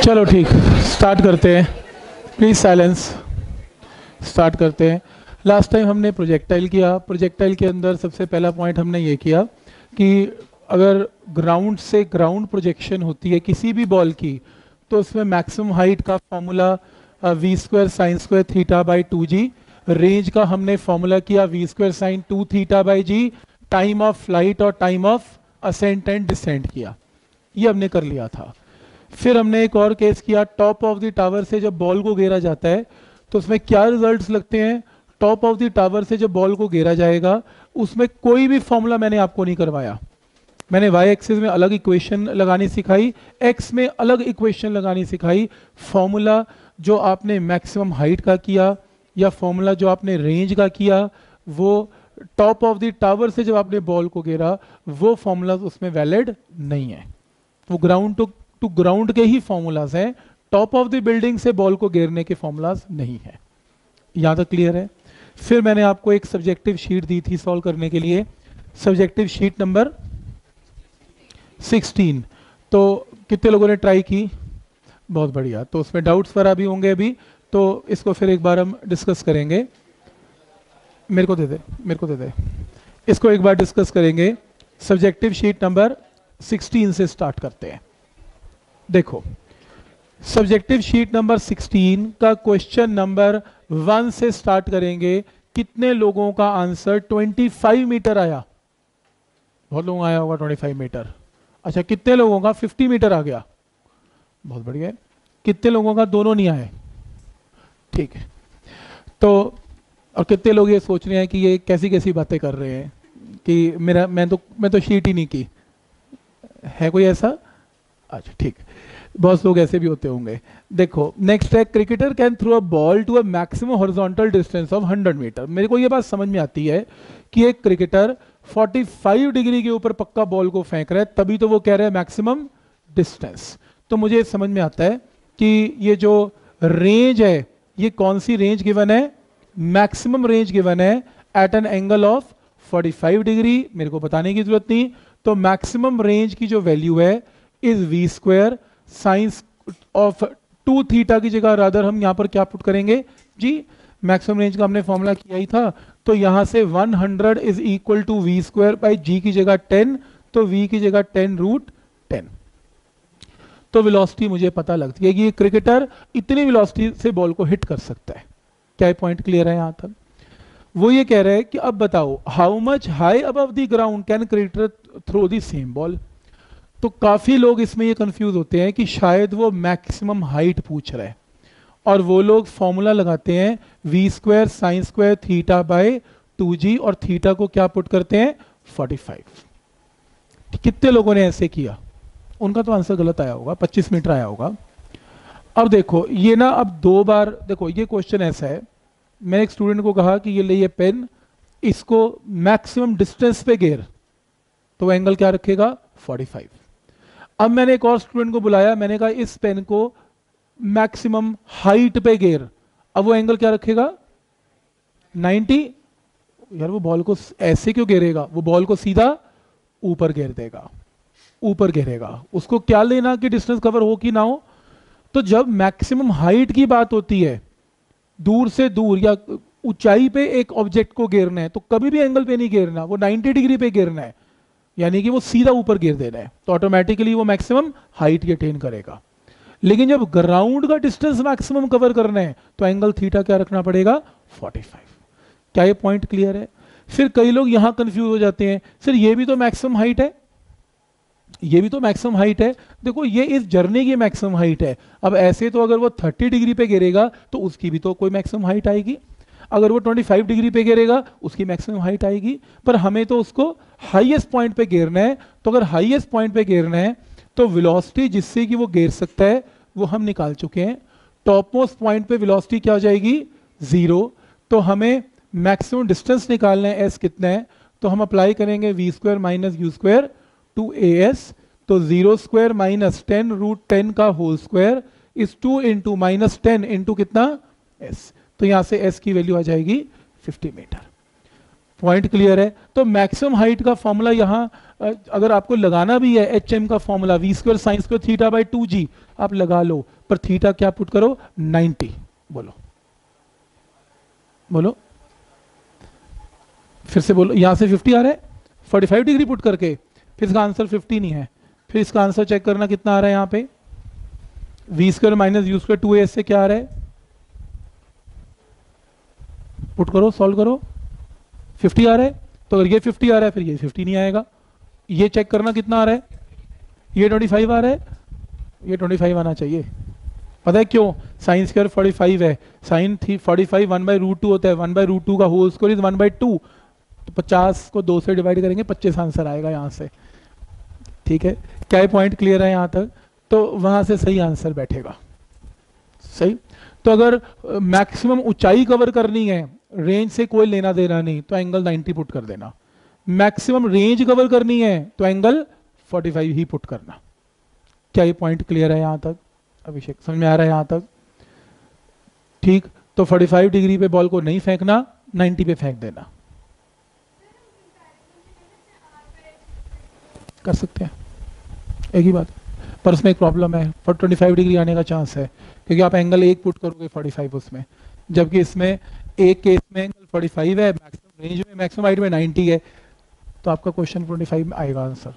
चलो ठीक, स्टार्ट करते हैं। Please silence. स्टार्ट करते हैं। लास्ट टाइम हमने प्रोजेक्टाइल किया। प्रोजेक्टाइल के अंदर सबसे पहला पॉइंट हमने ये किया कि अगर ग्राउंड से ग्राउंड प्रोजेक्शन होती है किसी भी बॉल की, तो उसमें मैक्सिमम हाइट का formula v square sine square theta by 2g। Range का हमने फॉर्मूला किया v square sine 2 theta by G. Time of flight और time of ascent and descent किया, ये हमने कर लिया था। फिर हमने एक और केस किया, टॉप ऑफ द टावर से जब बॉल को घेरा जाता है तो उसमें क्या रिजल्ट्स लगते हैं। टॉप ऑफ द टावर से जब बॉल को घेरा जाएगा उसमें कोई भी फॉर्मूला मैंने आपको नहीं करवाया। मैंने वाई एक्सिस में अलग इक्वेशन लगानी सिखाई, एक्स में अलग इक्वेशन लगानी सिखाई। फॉर्मूला जो आपने मैक्सिमम हाइट का किया या फॉर्मूला जो आपने रेंज का किया, वो टॉप ऑफ द टावर से जब आपने बॉल को घेरा वो फॉर्मूला उसमें वैलिड नहीं है। वो ग्राउंड टू ग्राउंड के ही फॉर्मूलाज हैं, टॉप ऑफ द बिल्डिंग से बॉल को घेरने के फॉर्मूलाज नहीं है। यहां तक क्लियर है। फिर मैंने आपको एक सब्जेक्टिव शीट दी थी सॉल्व करने के लिए, सब्जेक्टिव शीट नंबर 16। तो कितने लोगों ने ट्राई की? बहुत बढ़िया। तो उसमें डाउट्स वगैरह भी होंगे अभी, तो इसको फिर एक बार हम डिस्कस करेंगे। मेरे को दे दे, इसको एक बार डिस्कस करेंगे। सब्जेक्टिव शीट नंबर 16 से स्टार्ट करते हैं। देखो, सब्जेक्टिव शीट नंबर 16 का क्वेश्चन नंबर 1 से स्टार्ट करेंगे। कितने लोगों का आंसर 25 मीटर आया? बहुत लोगों आया होगा 25 मीटर। अच्छा, कितने लोगों का 50 मीटर आ गया? बहुत बढ़िया। कितने लोगों का दोनों नहीं आए? ठीक है। तो और कितने लोग ये सोच रहे हैं कि ये कैसी कैसी बातें कर रहे हैं कि मैं तो शीट ही नहीं की है, कोई ऐसा? अच्छा ठीक, बहुत लोग ऐसे भी होते होंगे। देखो नेक्स्ट है, cricketer can throw a ball to a maximum horizontal distance of 100 metre. मेरे को ये बात समझ में आती है कि एक क्रिकेटर 45 डिग्री के ऊपर पक्का बॉल को फेंक रहा है, तभी तो वो कह रहा है मैक्सिमम डिस्टेंस। तो मुझे समझ में आता है कि ये जो रेंज है, ये कौन सी रेंज गिवन है? मैक्सिमम रेंज गिवन है at an angle of 45 degree. मेरे को बताने की जरूरत नहीं। तो मैक्सिमम रेंज की जो वैल्यू है is v square sine of 2 theta की जगह रादर हम यहां पर क्या पुट करेंगे जी? मैक्सिमम रेंज का हमने फॉर्मूला किया ही था, तो यहां से 100 is equal to v square by जी की जगह 10, तो वी की जगह 10√10। तो वेलोसिटी मुझे पता लगती है कि ये क्रिकेटर इतनी वेलोसिटी से बॉल को हिट कर सकता है। क्या पॉइंट क्लियर है यहां तक? वो ये कह रहे हैं कि अब बताओ, how much high above the ground can cricketer throw the same ball. तो काफी लोग इसमें ये कंफ्यूज होते हैं कि शायद वो मैक्सिमम हाइट पूछ रहे हैं, और वो लोग फॉर्मूला लगाते हैं v square sine square theta by 2g, और थीटा को क्या पुट करते हैं? 45। कितने लोगों ने ऐसे किया? उनका तो आंसर गलत आया होगा, 25 मीटर आया होगा। अब देखो ये ना, अब 2 बार देखो, ये क्वेश्चन ऐसा है। मैंने एक स्टूडेंट को कहा कि ये ले ये पेन, इसको मैक्सिमम डिस्टेंस पे घेर, तो एंगल क्या रखेगा? 45। अब मैंने एक और स्टूडेंट को बुलाया, मैंने कहा इस पेन को मैक्सिमम हाइट पे घेर, अब वो एंगल क्या रखेगा? 90। यार वो बॉल को ऐसे क्यों घेरेगा? वो बॉल को सीधा ऊपर घेर देगा, ऊपर घेरेगा। उसको क्या लेना कि डिस्टेंस कवर हो कि ना हो। तो जब मैक्सिमम हाइट की बात होती है, दूर से दूर या ऊंचाई पे एक ऑब्जेक्ट को घेरना है, तो कभी भी एंगल पे नहीं घेरना, वो 90 डिग्री पे घेरना है, यानी कि वो सीधा ऊपर गिर देना है, तो ऑटोमेटिकली वो मैक्सिमम हाइट की अटेन करेगा। लेकिन जब ग्राउंड का डिस्टेंस मैक्सिमम कवर करना है तो एंगल थीटा क्या रखना पड़ेगा? 45। क्या ये पॉइंट क्लियर है? फिर कई लोग यहां कंफ्यूज हो जाते हैं, सर ये भी तो मैक्सिमम हाइट है, ये भी तो मैक्सिमम हाइट है। देखो ये इस जर्नी की मैक्सिमम हाइट है। अब ऐसे तो अगर वो 30 डिग्री पे गिरेगा तो उसकी भी तो कोई मैक्सिमम हाइट आएगी, अगर वो 25 डिग्री पे गिरेगा उसकी मैक्सिमम हाइट आएगी, पर हमें तो उसको हाईएस्ट पॉइंट पे गिरना है। तो अगर हाईएस्ट पॉइंट पे गिरना है तो वेलोसिटी जिससे कि वो गिर सकता है वो हम निकाल चुके हैं। टॉप मोस्ट पॉइंट पे वेलोसिटी क्या हो जाएगी? 0। तो हमें मैक्सिमम डिस्टेंस निकालना है, एस कितना है, तो हम अप्लाई करेंगे v square minus u square two a s. तो 0 स्क्वायर माइनस 10√10 का whole square is 2 into minus 10 into कितना? एस। तो यहां से एस की वैल्यू आ जाएगी 50 मीटर। पॉइंट क्लियर है? तो मैक्सिमम हाइट का फॉर्मूला यहाँ अगर आपको लगाना भी है एच एम का formula v square sine square theta by 2g, आप लगा लो, पर थीटा क्या पुट करो? 90। बोलो बोलो, फिर से बोलो। यहां से 50 आ रहा है 45 डिग्री पुट करके, फिर इसका आंसर 50 नहीं है, फिर इसका आंसर चेक करना कितना आ रहा है यहाँ पे, v square minus u square 2a से क्या आ रहा है, पुट करो सॉल्व करो, 50 आ रहा है। तो अगर ये 50 आ रहा है फिर ये 50 नहीं आएगा। ये चेक करना कितना आ रहा है, ये 25 आ रहा है, ये 25 आना चाहिए। पता है क्यों? साइन स्क्वायर 45 है, साइन थी 45 1/√2 होता है, 1/√2 का होल स्क्वायर इज 1/2, तो 50 को 2 से डिवाइड करेंगे 25 आंसर आएगा यहाँ से। ठीक है, क्या पॉइंट क्लियर है यहाँ तक? तो वहां से सही आंसर बैठेगा। सही। तो अगर मैक्सिमम ऊंचाई कवर करनी है, रेंज से कोई लेना देना नहीं, तो एंगल 90 पुट कर देना। मैक्सिमम रेंज कवर करनी है तो एंगल 45 ही पुट करना। क्या ये पॉइंट क्लियर है यहां तक? अभिषेक समझ में आ रहा है यहां तक? ठीक। तो 45 डिग्री पे बॉल को नहीं फेंकना, 90 पे फेंक देना। कर सकते हैं, एक ही बात, पर उसमें एक प्रॉब्लम है, पर 25 डिग्री आने का चांस है, क्योंकि आप एंगल 1 पुट करोगे 45 उसमें, जबकि इसमें एक केस में एंगल 45 है, मैक्सिमम रेंज में मैक्सिमम हाइट में 90 है, तो आपका क्वेश्चन 25 में आएगा आंसर।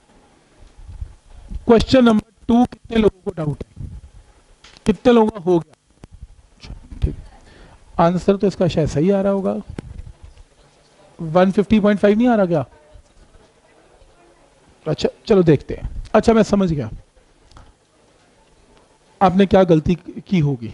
क्वेश्चन नंबर 2, कितने लोगों को डाउट है? कितने लोगों का हो गया? ठीक, आंसर तो इसका शायद सही आ रहा होगा। 150.5 नहीं आ रहा क्या? अच्छा चलो देखते हैं। अच्छा मैं समझ गया आपने क्या गलती की होगी।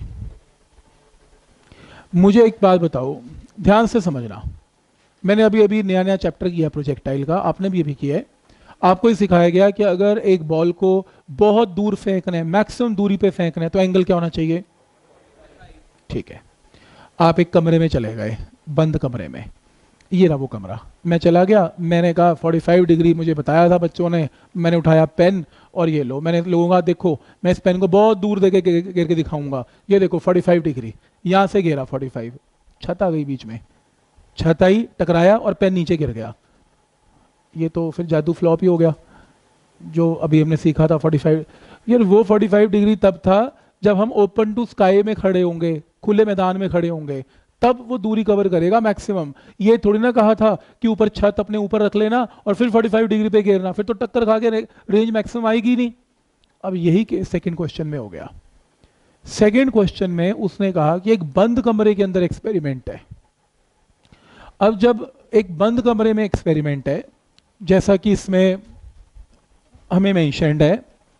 मुझे एक बात बताओ, ध्यान से समझना। मैंने अभी अभी नया नया चैप्टर किया प्रोजेक्टाइल का, आपने भी अभी किया है। आपको ये सिखाया गया कि अगर एक बॉल को बहुत दूर फेंकना है, मैक्सिमम दूरी पे फेंकना है, तो एंगल क्या होना चाहिए? ठीक है, आप एक कमरे में चले गए, बंद कमरे में, ये रहा वो कमरा, मैं चला गया, मैंने कहा 45 डिग्री, मुझे बताया था बच्चों ने, मैंने उठाया पेन और ये लो, मैंने लोगों का देखो मैं इस पेन को बहुत दूर दे के गिर के दिखाऊंगा, ये देखो 45 डिग्री, यहाँ से गिरा 45, छत आ गई बीच में, छत आई, टकराया और पेन नीचे गिर गया, ये तो फिर जादू फ्लॉप ही हो गया जो अभी हमने सीखा था 45। यार वो 45 डिग्री तब था जब हम ओपन टू स्काई में खड़े होंगे, खुले मैदान में खड़े होंगे, तब वो दूरी कवर करेगा मैक्सिमम। ये थोड़ी ना कहा था कि ऊपर छत अपने ऊपर रख लेना और फिर 45 डिग्री पे गिरना, फिर तो टक्कर खा के रेंज मैक्सिमम आएगी नहीं। अब यही सेकंड क्वेश्चन में हो गया। सेकंड क्वेश्चन में उसने कहा कि एक बंद कमरे के अंदर एक्सपेरिमेंट है। अब जब एक बंद कमरे में एक्सपेरिमेंट है, जैसा कि इसमें हमें मेंशन्ड है,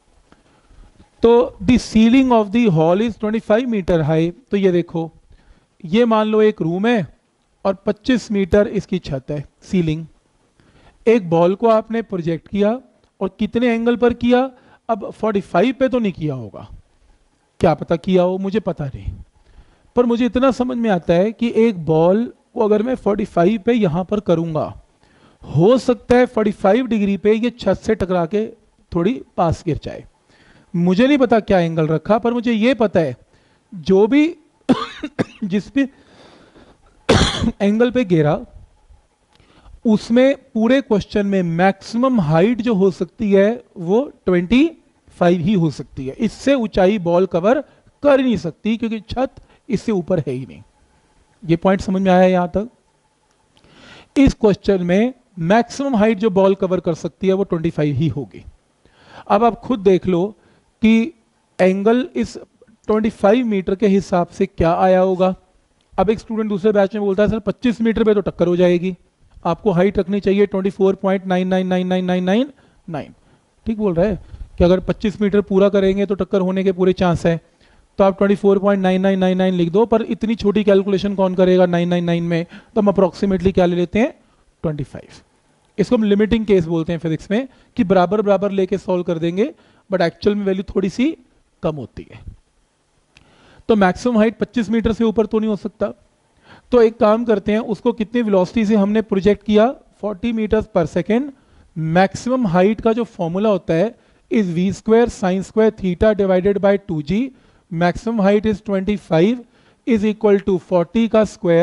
तो the ceiling of the hall is 25 metre high. तो ये देखो, ये मान लो एक रूम है और 25 मीटर इसकी छत है, सीलिंग। एक बॉल को आपने प्रोजेक्ट किया और कितने एंगल पर किया? अब 45 पे तो नहीं किया होगा, क्या पता किया हो, मुझे पता नहीं, पर मुझे इतना समझ में आता है कि एक बॉल को अगर मैं 45 पे यहां पर करूंगा, हो सकता है 45 डिग्री पे ये छत से टकरा के थोड़ी पास गिर जाए। मुझे नहीं पता क्या एंगल रखा, पर मुझे ये पता है जो भी जिस भी एंगल पे गिरा, उसमें पूरे क्वेश्चन में मैक्सिमम हाइट जो हो सकती है वो 25 ही हो सकती है। इससे ऊंचाई बॉल कवर कर ही नहीं सकती, क्योंकि छत इससे ऊपर है ही नहीं। ये पॉइंट समझ में आया यहां तक? इस क्वेश्चन में मैक्सिमम हाइट जो बॉल कवर कर सकती है वो 25 ही होगी। अब आप खुद देख लो कि एंगल इस 25 मीटर के हिसाब से क्या आया होगा। अब एक स्टूडेंट दूसरे बैच में बोलता है सर 25 मीटर पे तो टक्कर हो जाएगी, आपको हाइट रखनी चाहिए 24.999999। ठीक बोल रहा है कि अगर 25 मीटर पूरा करेंगे तो टक्कर होने के पूरे चांस है, तो आप 24.9999 लिख दो, पर इतनी छोटी कैलकुलेशन कौन करेगा 999 में, तो हम अप्रोक्सीमेटली क्या ले लेते हैं 25। इसको हम लिमिटिंग केस बोलते हैं फिजिक्स में, कि बराबर बराबर लेके सॉल्व कर देंगे, बट एक्चुअल में वैल्यू थोड़ी सी कम होती है। तो मैक्सिमम हाइट 25 मीटर से ऊपर तो नहीं हो सकता, तो एक काम करते हैं, उसको कितनी वेलोसिटी से हमने प्रोजेक्ट किया 40 मीटर्स पर सेकेंड। मैक्सिमम हाइट का जो फॉर्मूला होता है is v square sine square theta divided by 2g। Maximum height is 25 is equal to 40 का square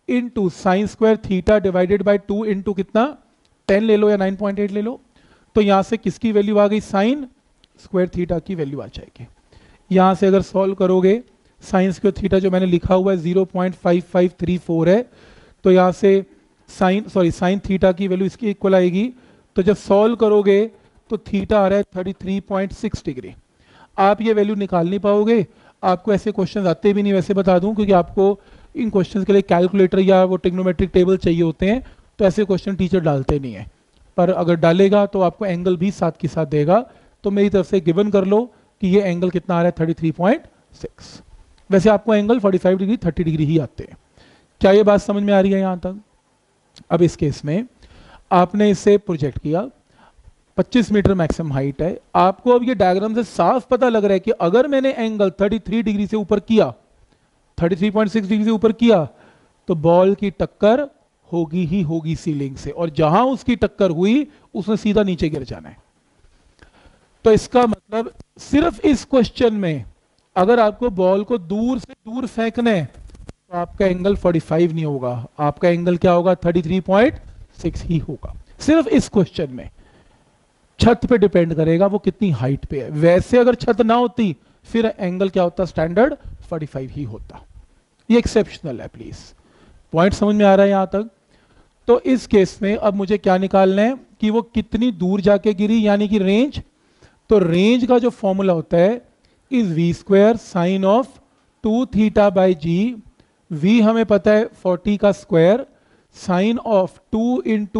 into sine square theta divided by 2 into कितना 10 ले लो या 9.8 ले लो, तो यहां से किसकी वैल्यू आ गई, साइन स्क्वायर थीटा की वैल्यू आ जाएगी। यहां से अगर सॉल्व करोगे साइन स्क्वायर थीटा जो मैंने लिखा हुआ है 0.5534 है, तो यहां से साइन थीटा की वैल्यू इसकी इक्वल आएगी। तो जब सॉल्व करोगे तो थीटा आ रहा है 33.6 डिग्री। आप ये वैल्यू निकाल नहीं पाओगे, आपको ऐसे क्वेश्चन आते भी नहीं, वैसे बता दूं, क्योंकि आपको इन क्वेश्चन के लिए कैलकुलेटर या वो ट्रिग्नोमेट्रिक टेबल चाहिए होते हैं, तो ऐसे क्वेश्चन टीचर डालते नहीं है। पर अगर डालेगा तो आपको एंगल भी साथ के साथ देगा। तो मेरी तरफ से गिवन कर लो कि ये एंगल कितना आ रहा है 33.6। वैसे आपको एंगल 45 डिग्री 30 डिग्री ही आते हैं। क्या ये बात समझ में आ रही है यहां तक? अब इस केस में आपने इसे प्रोजेक्ट किया, 25 मीटर मैक्सिमम हाइट है। आपको अब ये डायग्राम से साफ पता लग रहा है कि अगर मैंने एंगल 33 डिग्री से ऊपर किया, 33.6 डिग्री से ऊपर किया, तो बॉल की टक्कर होगी ही होगी सीलिंग से, और जहां उसकी टक्कर हुई उसने सीधा नीचे गिर जाना है। तो इसका मतलब सिर्फ इस क्वेश्चन में अगर आपको बॉल को दूर से दूर फेंकना है तो आपका एंगल 45 नहीं होगा, आपका एंगल क्या होगा 33.6 ही होगा। सिर्फ इस क्वेश्चन में छत पे डिपेंड करेगा वो कितनी हाइट पे है। वैसे अगर छत ना होती फिर एंगल क्या होता, स्टैंडर्ड 45 ही होता। ये एक्सेप्शनल है, प्लीज पॉइंट समझ में आ रहा है यहां तक? तो इस केस में अब मुझे क्या निकालना है कि वो कितनी दूर जाके गिरी, यानी कि रेंज। तो रेंज का जो फॉर्मूला होता है is v square sine of 2 theta by G. V हमें पता है 40 का square, sine of 2 into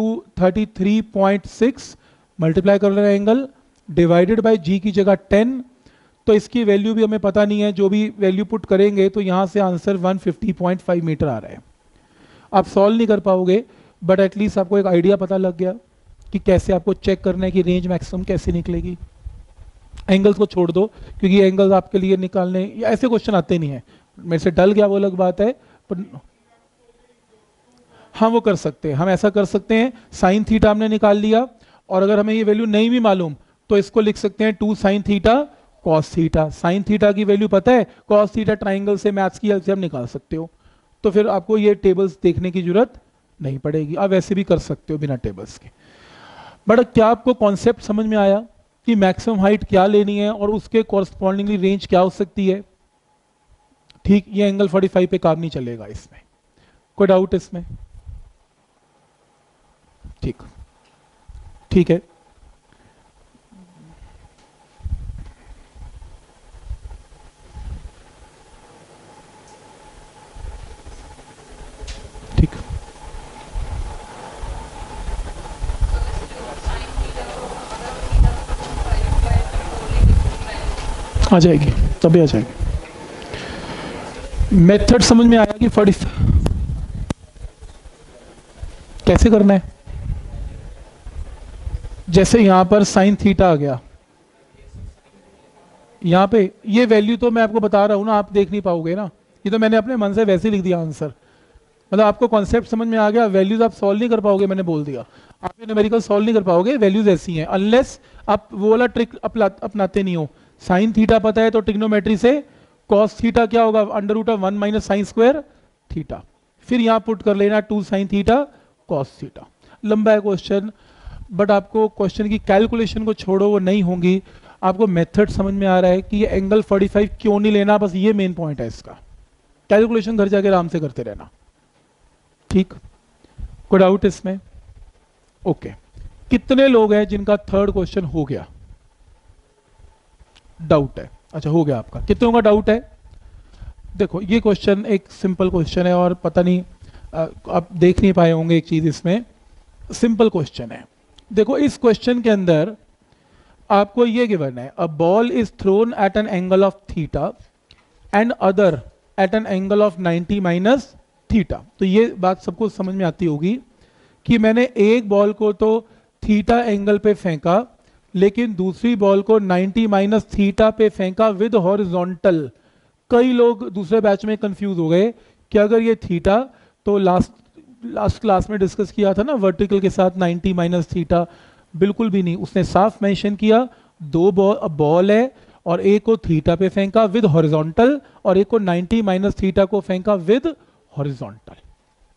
33.6 multiply कर लेना एंगल, डिवाइडेड बाई जी की जगह 10। तो इसकी वैल्यू भी हमें पता नहीं है, जो भी वैल्यू पुट करेंगे तो यहां से आंसर 150.5 मीटर आ रहा है। आप सॉल्व नहीं कर पाओगे, बट एटलीस्ट आपको एक आइडिया पता लग गया कि कैसे आपको चेक करना है कि रेंज मैक्सिमम कैसे निकलेगी। एंगल्स को छोड़ दो, क्योंकि एंगल्स आपके लिए निकालने या ऐसे क्वेश्चन आते नहीं है। मेरे से डल गया वो अलग बात है, पर हाँ वो कर सकते हैं, हम ऐसा कर सकते हैं। साइन थीटा हमने निकाल लिया, और अगर हमें ये वैल्यू नहीं भी मालूम तो इसको लिख सकते हैं 2 sine theta cos theta. Sine theta की वैल्यू पता है, कॉस थीटा ट्राइंगल से मैथ्स की हेल्प से हम निकाल सकते हो, तो फिर आपको ये टेबल्स देखने की जरूरत नहीं पड़ेगी, आप वैसे भी कर सकते हो बिना टेबल्स के। बट क्या आपको कॉन्सेप्ट समझ में आया कि मैक्सिमम हाइट क्या लेनी है और उसके कॉरस्पॉन्डिंगली रेंज क्या हो सकती है? ठीक, ये एंगल 45 पे काम नहीं चलेगा इसमें। कोई डाउट इसमें? ठीक, ठीक है। ठीक, आ जाएगी, तभी आ जाएगी। मेथड समझ में आया कि 40 कैसे करना है? जैसे यहां पर साइन थीटा आ गया, यहां पे ये वैल्यू तो मैं आपको बता रहा हूं ना, आप देख नहीं पाओगे ना, ये तो मैंने अपने मन से वैसे लिख दिया आंसर। मतलब आपको कॉन्सेप्ट समझ में आ गया, वैल्यूज आप सॉल्व नहीं कर पाओगे, मैंने बोल दिया आप ये न्यूमेरिकल सॉल्व नहीं कर पाओगे, वैल्यूज ऐसी हैं, अनलेस आप वो वाला ट्रिक अपनाते नहीं हो। साइन थीटा पता है तो ट्रिग्नोमेट्री से कॉस थीटा क्या होगा, under root of 1 minus sine square theta, फिर यहां पुट कर लेना 2 साइन थीटा कॉस थीटा। लंबा है क्वेश्चन, बट आपको क्वेश्चन की कैलकुलेशन को छोड़ो, वो नहीं होंगी। आपको मेथड समझ में आ रहा है कि ये एंगल 45 क्यों नहीं लेना, बस ये मेन पॉइंट है इसका। कैलकुलेशन घर जाके आराम से करते रहना, ठीक? कोई डाउट इसमें? ओके। कितने लोग हैं जिनका थर्ड क्वेश्चन हो गया? डाउट है? अच्छा हो गया आपका। कितनों का डाउट है? देखो ये क्वेश्चन एक सिंपल क्वेश्चन है, और पता नहीं आप देख नहीं पाए होंगे एक चीज इसमें, सिंपल क्वेश्चन है। देखो इस क्वेश्चन के अंदर आपको ये गिवन है, a ball is thrown at an angle of theta and other at an angle of 90 minus theta. तो ये बात सबको समझ में आती होगी कि मैंने एक बॉल को तो थीटा एंगल पे फेंका, लेकिन दूसरी बॉल को 90 माइनस थीटा पे फेंका विद हॉरिजॉन्टल। कई लोग दूसरे बैच में कंफ्यूज हो गए कि अगर ये थीटा, तो लास्ट क्लास में डिस्कस किया था ना वर्टिकल के साथ 90 माइनस थीटा, बिल्कुल भी नहीं। उसने साफ मेंशन किया दो बॉल है, और एक को थीटा पे फेंका विद हॉरिजॉन्टल, और एक को 90 माइनस थीटा को फेंका विद हॉरिजॉन्टल।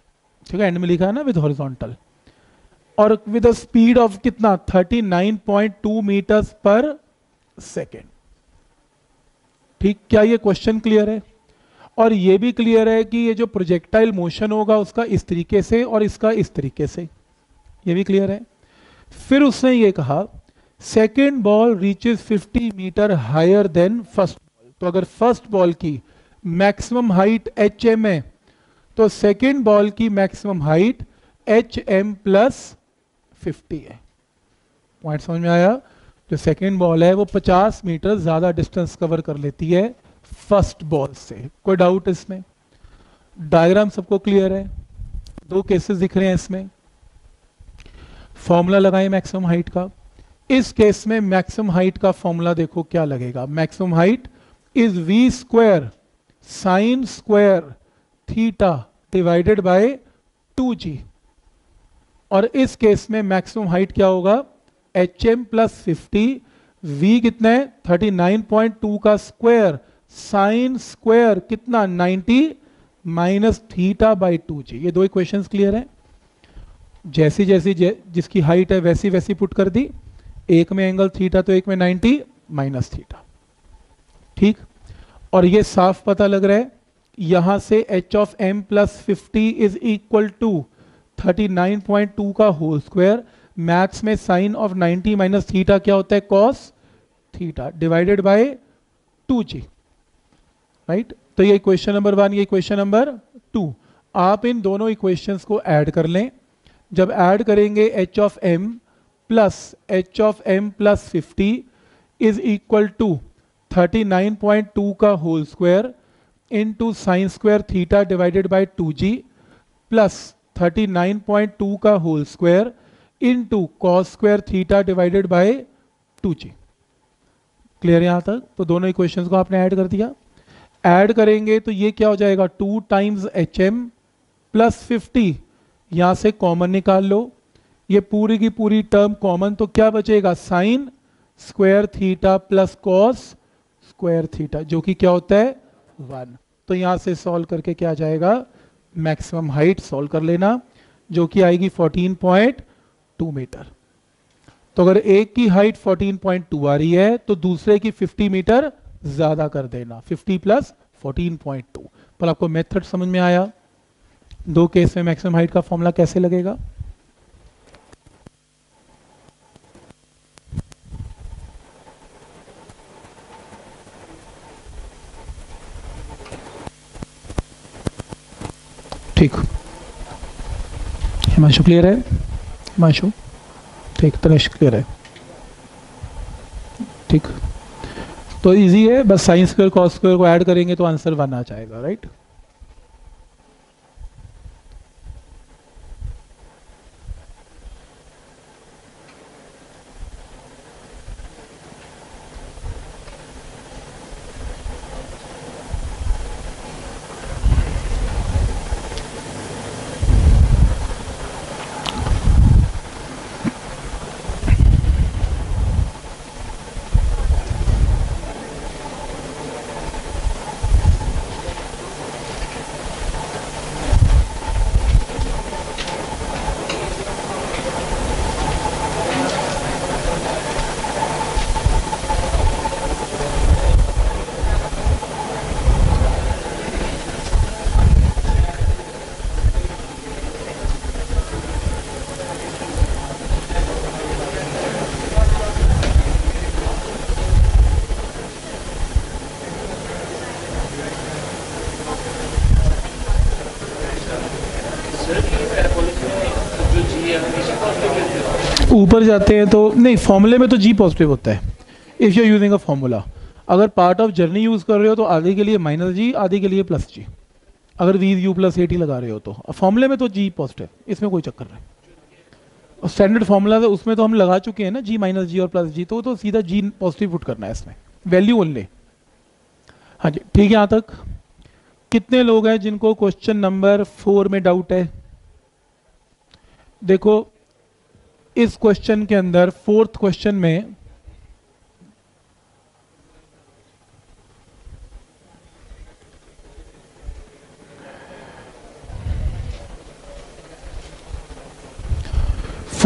ठीक है, एंड में लिखा है ना विद हॉरिजॉन्टल, और विद अ स्पीड ऑफ कितना 39.2 मीटर्स पर सेकेंड। ठीक, क्या ये क्वेश्चन क्लियर है? और ये भी क्लियर है कि ये जो प्रोजेक्टाइल मोशन होगा उसका इस तरीके से और इसका इस तरीके से, ये भी क्लियर है। फिर उसने ये कहा second ball reaches 50 metre higher than first ball. तो अगर फर्स्ट बॉल की मैक्सिमम हाइट एच एम है तो सेकेंड बॉल की maximum height H M plus 50 है। पॉइंट समझ में आया? जो सेकेंड बॉल है वो 50 मीटर ज्यादा डिस्टेंस कवर कर लेती है फर्स्ट बॉल से। कोई डाउट इसमें? डायग्राम सबको क्लियर है? दो केसेस दिख रहे हैं इसमें। फॉर्मूला लगाएं मैक्सिमम हाइट का। इस केस में मैक्सिमम हाइट का फॉर्मूला देखो क्या लगेगा। Maximum height is v square sine square theta divided by 2g। और इस केस में मैक्सिमम हाइट क्या होगा? एच एम प्लस 50, वी कितना है 39.2 का स्क्वायर, साइन स्क्वायर कितना 90 माइनस थीटा बाई 2g। ये दो इक्वेशंस क्लियर है? जैसी जैसी जिसकी हाइट है वैसी वैसी पुट कर दी, एक में एंगल थीटा तो एक में 90 माइनस थीटा। ठीक, और ये साफ पता लग रहा है यहां से H of M plus 50 is equal to 39.2 का होल स्क्वायर, मैथ्स में साइन ऑफ 90 माइनस थीटा क्या होता है? Cos theta divided by 2g। Right, तो ये इक्वेशन नंबर 1, ये इक्वेशन नंबर 2। आप इन दोनों इक्वेशंस को ऐड कर लें। जब ऐड करेंगे H of M plus 50 is equal to 39.2 का whole square into sine square theta divided by 2g plus 39.2 का whole square into cos square theta divided by 2g। Clear यहां तक? तो दोनों इक्वेशंस को आपने ऐड कर दिया। ऐड करेंगे तो ये क्या हो जाएगा? 2 टाइम्स एच एम प्लस 50, यहां से कॉमन निकाल लो। ये पूरी की पूरी टर्म कॉमन, तो क्या बचेगा? Sine square theta plus cos square theta, जो कि क्या होता है 1। तो यहां से सॉल्व करके क्या आ जाएगा? मैक्सिमम हाइट सॉल्व कर लेना, जो कि आएगी 14.2 मीटर। तो अगर एक की हाइट 14.2 आ रही है तो दूसरे की 50 मीटर ज्यादा कर देना, 50 प्लस 14.2। पर आपको मेथड समझ में आया? दो केस में मैक्सिमम हाइट का फॉर्मूला कैसे लगेगा? ठीक, हिमांशु क्लियर है? हिमांशु ठीक, तनिष क्लियर है? ठीक, तो इजी है, बस साइन स्क्वायर कॉस स्क्वायर को ऐड करेंगे तो आंसर 1 आ जाएगा। राइट, ऊपर जाते हैं तो नहीं, फॉर्मूले में तो जी पॉजिटिव होता है if you using a formula. अगर पार्ट ऑफ जर्नी यूज कर रहे हो तो आधे के लिए माइनस जी, आधे के लिए प्लस जी। अगर वी यू प्लस एटी लगा रहे हो तो फॉर्मूले में तो जी पॉजिटिव, इसमें कोई चक्कर नहीं। और स्टैंडर्ड फॉर्मूला उसमें तो हम लगा चुके हैं ना, जी माइनस जी और प्लस जी, तो सीधा जी पॉजिटिव पुट करना है इसमें, वैल्यू ओनली। हाँ जी, ठीक है। यहाँ तक कितने लोग हैं जिनको क्वेश्चन नंबर 4 में डाउट है? देखो, इस क्वेश्चन के अंदर 4th क्वेश्चन में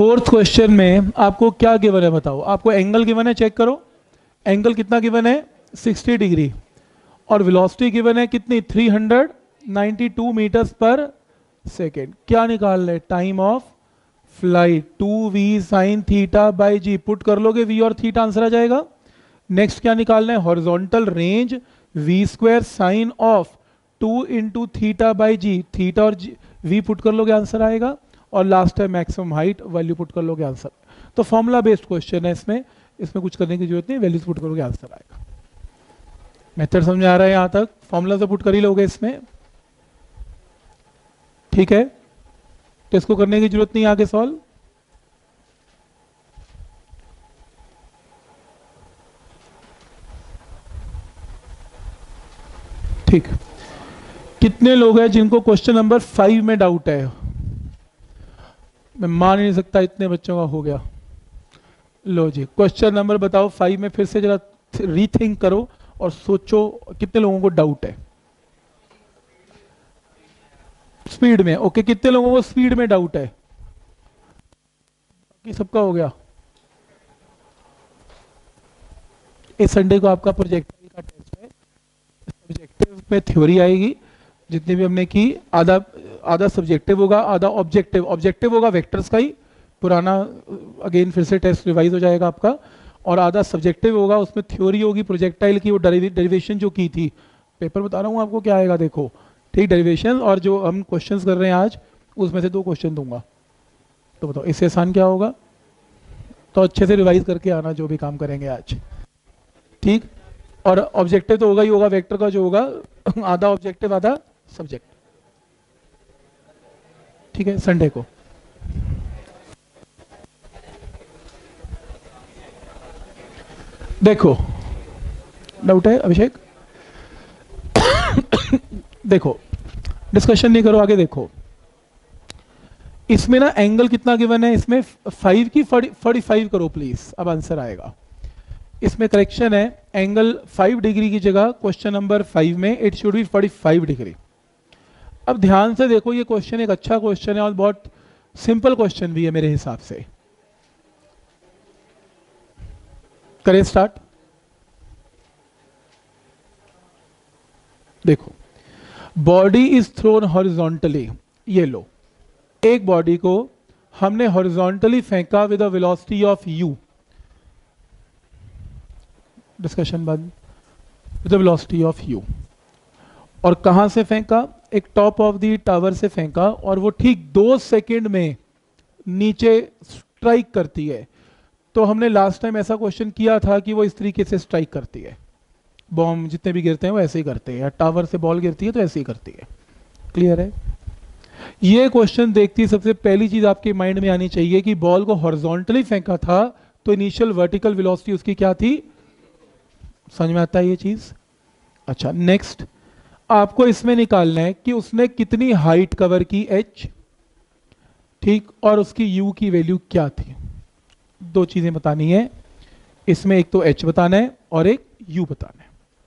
फोर्थ क्वेश्चन में आपको क्या गिवन है बताओ, आपको एंगल गिवन है, चेक करो एंगल कितना गिवन है 60 डिग्री, और वेलोसिटी गिवन है कितनी 392 मीटर्स पर सेकेंड। क्या निकाल रहे, time of flight 2v sine theta by g, put कर लोगे v और थीटा आंसर आ जाएगा। नेक्स्ट क्या निकालना है, horizontal range v square sine of 2 into theta by g, theta और v पुट कर लोगे आंसर आएगा। और लास्ट है मैक्सिमम हाइट, वैल्यू पुट कर लोगे आंसर। तो फॉर्मूला बेस्ड क्वेश्चन है, इसमें कुछ करने की जरूरत नहीं, वैल्यूज पुट करोगे आंसर आएगा। मेथड समझ आ रहा है यहाँ तक, फॉर्मूला तो पुट कर ही लोगे इसमें, ठीक है। तो इसको करने की जरूरत नहीं आगे सॉल्व। ठीक, कितने लोग हैं जिनको क्वेश्चन नंबर 5 में डाउट है? मैं मान ही नहीं सकता इतने बच्चों का हो गया। लो जी, क्वेश्चन नंबर बताओ 5 में, फिर से जरा रीथिंक करो और सोचो कितने लोगों को डाउट है स्पीड में। ओके, कितने लोगों को स्पीड में डाउट है? कि सबका हो गया। इस संडे को आपका प्रोजेक्टिव का टेस्ट है, प्रोजेक्टिव में थ्योरी आएगी जितनी भी हमने की, आधा सब्जेक्टिव होगा, आधा ऑब्जेक्टिव। ऑब्जेक्टिव होगा वेक्टर्स का ही पुराना, अगेन फिर से टेस्ट रिवाइज हो जाएगा आपका, और आधा सब्जेक्टिव होगा, उसमें थ्योरी होगी प्रोजेक्टाइल की, वो डेरिवेशन जो की थी। पेपर बता रहा हूँ आपको क्या आएगा, देखो ठीक, डेरिवेशन। और जो हम क्वेश्चंस कर रहे हैं आज, उसमें से 2 क्वेश्चन दूंगा, तो बताओ इससे आसान क्या होगा। तो अच्छे से रिवाइज करके आना जो भी काम करेंगे आज, ठीक। और ऑब्जेक्टिव तो होगा ही होगा, वेक्टर का जो होगा आधा ऑब्जेक्टिव आधा सब्जेक्ट, ठीक है, संडे को। देखो डाउट है अभिषेक? देखो डिस्कशन नहीं करो, आगे देखो। इसमें ना एंगल कितना गिवन है, इसमें 5 की 45 करो प्लीज, अब आंसर आएगा। इसमें करेक्शन है, एंगल 5 डिग्री की जगह क्वेश्चन नंबर 5 में इट शुड बी 45 डिग्री। अब ध्यान से देखो, ये क्वेश्चन एक अच्छा क्वेश्चन है और बहुत सिंपल क्वेश्चन भी है मेरे हिसाब से। करें स्टार्ट। देखो, बॉडी इज थ्रोन हॉरिजॉन्टली, ये लो, एक बॉडी को हमने हॉरिजॉन्टली फेंका with a velocity of u, discussion बंद, with a velocity of u। और कहां से फेंका, एक टॉप ऑफ द टावर से फेंका, और वो ठीक 2 सेकंड में नीचे स्ट्राइक करती है। तो हमने लास्ट टाइम ऐसा क्वेश्चन किया था कि वो इस तरीके से स्ट्राइक करती है, बॉम्ब जितने भी गिरते हैं वो ऐसे ही करते हैं, या टावर से बॉल गिरती है तो ऐसे ही करती है। क्लियर है? ये क्वेश्चन देखती है, सबसे पहली चीज आपके माइंड में आनी चाहिए कि बॉल को हॉरिजॉन्टली फेंका था, तो इनिशियल वर्टिकल वेलोसिटी उसकी क्या थी। समझ में आता है ये चीज? अच्छा, नेक्स्ट आपको इसमें निकालना है कि उसने कितनी हाइट कवर की h, ठीक, और उसकी u की वैल्यू क्या थी। 2 चीजें बतानी है इसमें, एक तो h बताना है और एक u बताना है,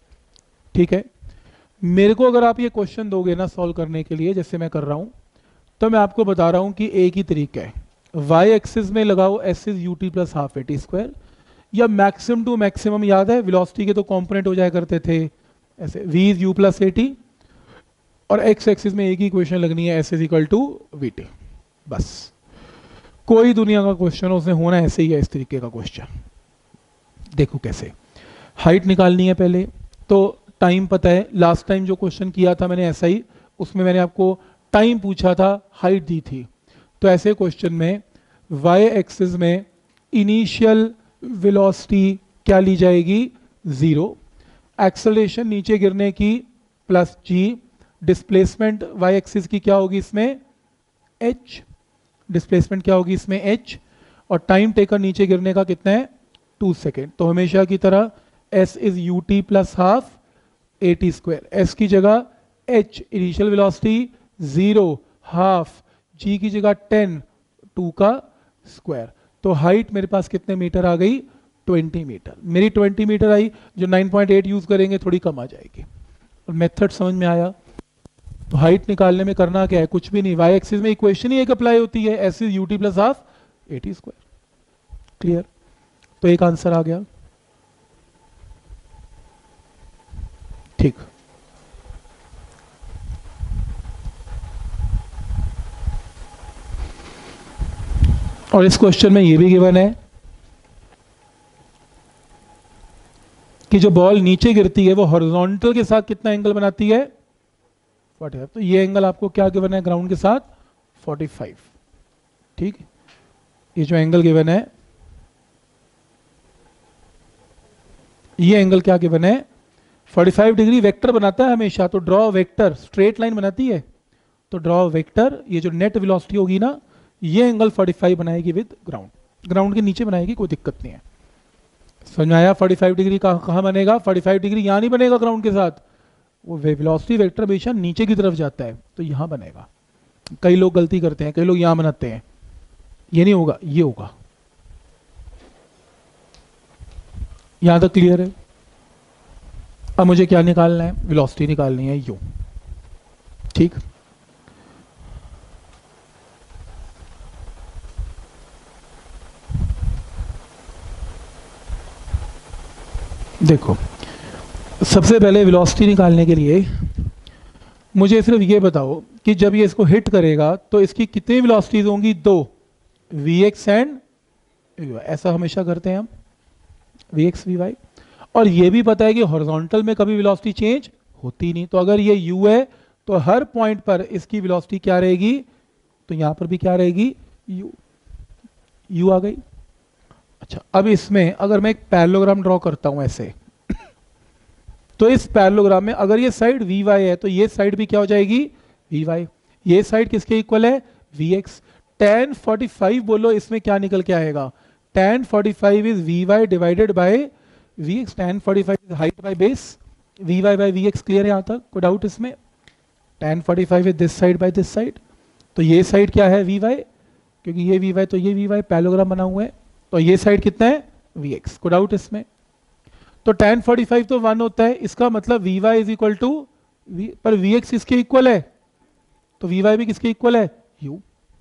ठीक है। मेरे को अगर आप ये क्वेश्चन दोगे ना सॉल्व करने के लिए, जैसे मैं कर रहा हूं, तो मैं आपको बता रहा हूं कि एक ही तरीका है, y एक्सिस में लगाओ s is ut plus half at square, या मैक्सिमम टू मैक्सिमम, याद है वेलोसिटी के तो कंपोनेंट हो जाया करते थे ऐसे, v is u plus at, और x एक्सिस में एक ही इक्वेशन लगनी है, s is equal to vt। बस, कोई दुनिया का क्वेश्चन उसने होना ऐसे ही है, इस तरीके का क्वेश्चन। देखो कैसे, हाइट निकालनी है पहले, तो टाइम पता है, लास्ट टाइम जो क्वेश्चन किया था मैंने ऐसा ही, उसमें मैंने आपको टाइम पूछा था, हाइट दी थी। तो ऐसे क्वेश्चन में y एक्सिस में इनिशियल वेलोसिटी क्या ली जाएगी, 0, एक्सेलरेशन नीचे गिरने की plus g, displacement y axis की क्या होगी इसमें, h, डिस्प्लेसमेंट क्या होगी इसमें h, और टाइम टेकन नीचे गिरने का कितना है 2 सेकेंड। तो हमेशा की तरह s is ut plus half at square, s की जगह h initial velocity 0, half, g की जगह 10, 2 का स्क्वायर। तो हाइट मेरे पास कितने मीटर आ गई, 20 मीटर। मेरी 20 मीटर आई, जो 9.8 यूज करेंगे थोड़ी कम आ जाएगी। और मेथड समझ में आया? तो हाइट निकालने में करना क्या है, कुछ भी नहीं, y एक्सिस में इक्वेशन ही एक अप्लाई होती है, s is ut plus half 80 square. Clear? तो एक आंसर आ गया। ठीक, और इस क्वेश्चन में ये भी गिवन है कि जो बॉल नीचे गिरती है वो हॉरिजॉन्टल के साथ कितना एंगल बनाती है? 45। तो ये एंगल आपको क्या गिवन है ग्राउंड के साथ? 45। ठीक, ये जो एंगल गिवन है, ये एंगल क्या गिवन है? 45 डिग्री वेक्टर बनाता है हमेशा, तो ड्रॉ वेक्टर, स्ट्रेट लाइन बनाती है, तो ड्रॉ वेक्टर, ये जो नेट वेलोसिटी होगी ना, ये एंगल 45 बनाएगी विद ग्राउंड, ग्राउंड के नीचे बनाएगी, कोई दिक्कत नहीं है। समझ में आया? 45 डिग्री कहाँ बनेगा? 45 डिग्री यहाँ नहीं बनेगा ग्राउंड के साथ, वो वेलोसिटी वेक्टर हमेशा नीचे की तरफ जाता है, तो यहाँ बनेगा। कई लोग गलती करते हैं, कई लोग यहाँ बनाते हैं, ये नहीं होगा, ये होगा। यहाँ तक क्लियर है? अब मुझे क्या निकालना है? वेलोसिटी निकालनी है, यू। ठीक, देखो सबसे पहले वेलोसिटी निकालने के लिए मुझे सिर्फ ये बताओ कि जब ये इसको हिट करेगा तो इसकी कितनी वेलोसिटीज होंगी? 2, Vx एंड Vy। ऐसा हमेशा करते हैं हम, Vx Vy। और ये भी पता है कि हॉरिजॉन्टल में कभी वेलोसिटी चेंज होती नहीं, तो अगर ये u है तो हर पॉइंट पर इसकी वेलोसिटी क्या रहेगी? तो यहां पर भी क्या रहेगी? u आ गई। अच्छा, अब इसमें अगर मैं एक पैरेललोग्राम ड्रॉ करता हूं ऐसे, तो इस पैरेललोग्राम में अगर ये साइड Vy है तो ये साइड भी क्या हो जाएगी? Vy। ये साइड किसके इक्वल है? Vx। tan 45 बोलो, इसमें क्या निकल के आएगा? tan 45 is Vy divided by Vx। tan 45 is height by base, Vy by Vx। Clear है यहाँ तक? कोई डाउट इसमें? tan 45 is this side by this side, तो ये साइड क्या है? Vy, क्योंकि ये Vy तो ये Vy, पैरेललोग्राम बना हुआ है, तो ये साइड कितना है? Vx। कोई डाउट इसमें? तो tan 45 तो 1 होता है, इसका मतलब Vy इज इक्वल टू पर Vx किसके इक्वल है? तो Vy भी किसके इक्वल है? u।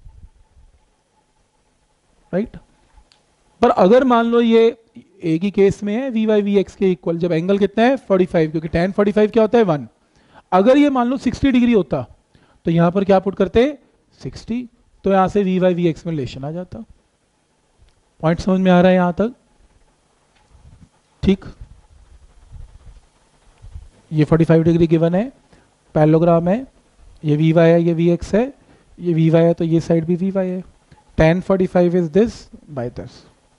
राइट? पर अगर मान लो ये एक ही केस में है Vy Vx के इक्वल, जब एंगल कितना है? 45, क्योंकि tan 45 क्या होता है? 1। अगर ये मान लो 60 डिग्री होता तो यहां पर क्या पुट करते? 60, तो यहां से Vy Vx में रिलेशन आ जाता। पॉइंट समझ में आ रहा है यहां तक? ठीक, ये 45 डिग्री गिवन है, पैरेललोग्राम है, ये Vy है, ये Vx है, ये Vy है तो ये साइड भी Vy है। tan 45 is this by this,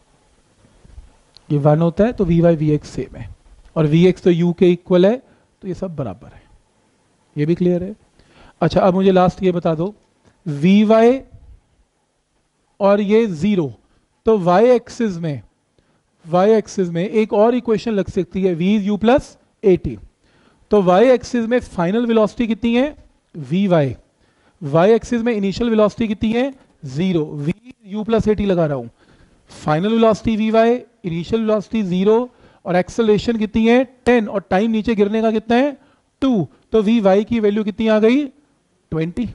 ये 1 होता है तो Vy Vx सेम है, और Vx तो u के इक्वल है, तो ये सब बराबर है। ये भी क्लियर है? अच्छा, अब मुझे लास्ट ये बता दो, Vy और ये 0, तो y एक्सिस में एक और इक्वेशन लग सकती है, v is u प्लस 80। तो y एक्सिस में फाइनल वेलोसिटी कितनी है? Vy। y एक्सिस में इनिशियल वेलोसिटी कितनी है? 0। v u प्लस 80 लगा रहा हूं। Final velocity Vy, initial velocity 0, और एक्सेलरेशन कितनी है? 10, और टाइम नीचे गिरने का कितना है? 2। तो Vy की वैल्यू कितनी आ गई? 20।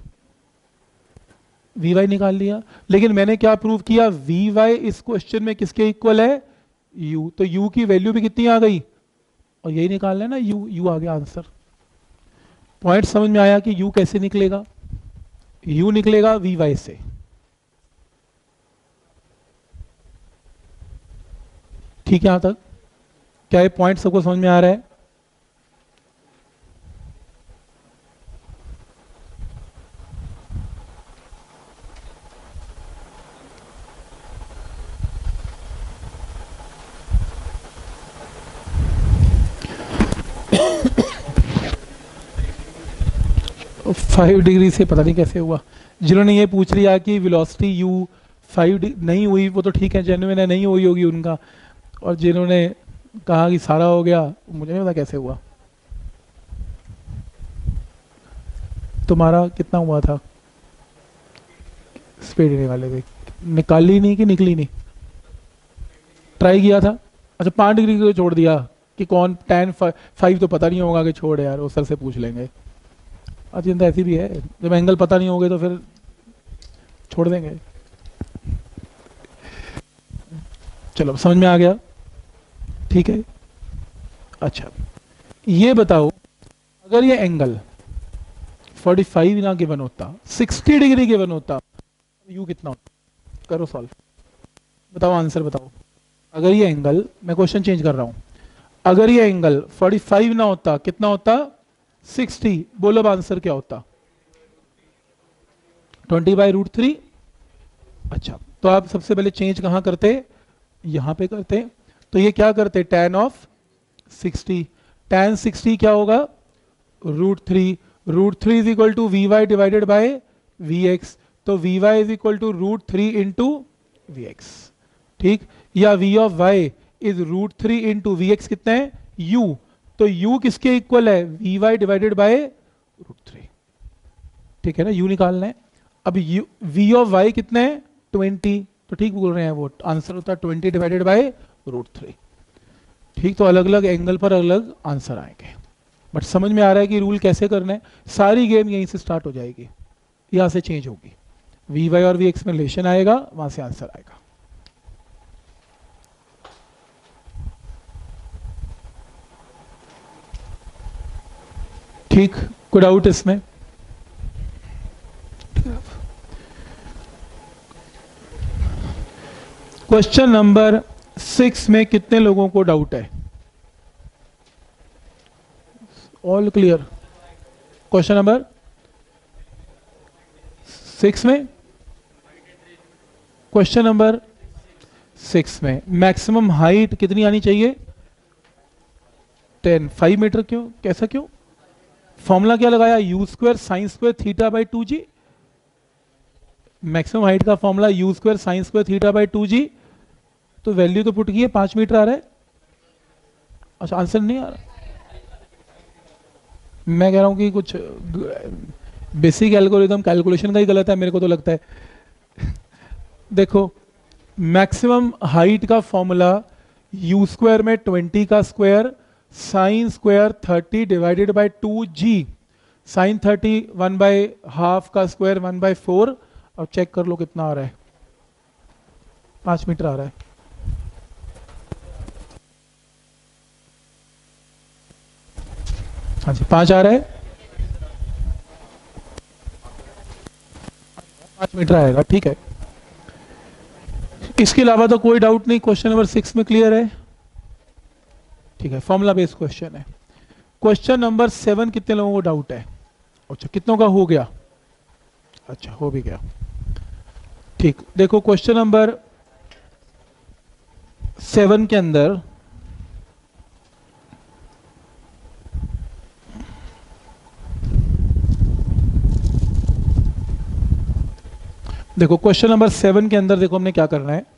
Vy निकाल लिया, लेकिन मैंने क्या प्रूव किया? Vy इस क्वेश्चन में किसके इक्वल है? u। तो u की वैल्यू भी कितनी आ गई? और यही निकालना है ना, u आ गया आंसर। पॉइंट समझ में आया कि u कैसे निकलेगा? u निकलेगा Vy से। ठीक है यहां तक? क्या ये पॉइंट सबको समझ में आ रहा है? फाइव डिग्री से पता नहीं कैसे हुआ। जिन्होंने ये पूछ लिया कि वेलोसिटी u 5 नहीं हुई, वो तो ठीक है, जेन्युइन है, नहीं हुई होगी उनका। और जिन्होंने कहा कि सारा हो गया, मुझे नहीं पता कैसे हुआ। तुम्हारा कितना हुआ था? स्पीड निकाले थे, निकाली नहीं कि निकली नहीं? ट्राई किया था। अच्छा, 5 डिग्री को छोड़ दिया कि कौन tan 5 तो पता नहीं होगा कि छोड़ यार, वो सर से पूछ लेंगे। चिंता ऐसी भी है, जब एंगल पता नहीं होगे तो फिर छोड़ देंगे। चलो समझ में आ गया, ठीक है। अच्छा ये बताओ, अगर ये एंगल 45 ना गिवन होता, 60 डिग्री गिवन होता, यू कितना होता? करो सॉल्व, बताओ आंसर बताओ। अगर ये एंगल, मैं क्वेश्चन चेंज कर रहा हूं, अगर ये एंगल 45 ना होता कितना होता? 60। बोलो अब आंसर क्या होता? 20/√3। अच्छा तो आप सबसे पहले चेंज कहां करते? यहां पे करते। तो ये क्या करते? tan ऑफ 60, tan 60 क्या होगा? √3। √3 is equal to v y divided by v x, तो v y is equal to √3 into v x, ठीक। या v of y is √3 into v x कितना है? u, तो u किसके इक्वल है? वी वाई डिवाइडेड बाय √3, ठीक है ना, u निकालना है। अब v ऑफ y कितना है? 20, तो ठीक बोल रहे हैं, वो आंसर होता है 20 डिवाइडेड बाय √3, ठीक। तो अलग अलग एंगल पर अलग आंसर आएंगे, बट समझ में आ रहा है कि रूल कैसे करना है। सारी गेम यहीं से स्टार्ट हो जाएगी, यहां से चेंज होगी, वी वाई और वी एक्स में रिलेशन आएगा, वहां से आंसर आएगा। ठीक, कोई डाउट इसमें? क्वेश्चन नंबर 6 में कितने लोगों को डाउट है? All clear? क्वेश्चन नंबर 6 में, क्वेश्चन नंबर 6 में मैक्सिमम हाइट कितनी आनी चाहिए? 10। 5 मीटर क्यों? कैसा क्यों? फॉर्मूला क्या लगाया? u² sin square theta by 2g। Maximum height का formula u² sin square theta by 2g, तो वैल्यू तो पुट की है, 5 मीटर आ रहा है। अच्छा आंसर नहीं आ रहा, मैं कह रहा हूं कि कुछ बेसिक एल्गोरिथम कैलकुलेशन का ही गलत है, मेरे को तो लगता है। देखो मैक्सिमम हाइट का फॉर्मूला u² में 20 का square sine square 30 divided by 2g, sine 30 1/2 का स्क्वायर 1/4, और चेक कर लो कितना आ रहा है, 5 मीटर आ रहा है। हाँ जी 5 आ रहा है, 5 मीटर आएगा, ठीक है। इसके अलावा तो कोई डाउट नहीं, क्वेश्चन नंबर 6 में क्लियर है, ठीक है। फॉर्मूला बेस्ड क्वेश्चन है। क्वेश्चन नंबर 7 कितने लोगों को डाउट है? अच्छा कितनों का हो गया? अच्छा हो भी गया, ठीक। देखो क्वेश्चन नंबर 7 के अंदर देखो, क्वेश्चन नंबर 7 के अंदर देखो हमने क्या करना है।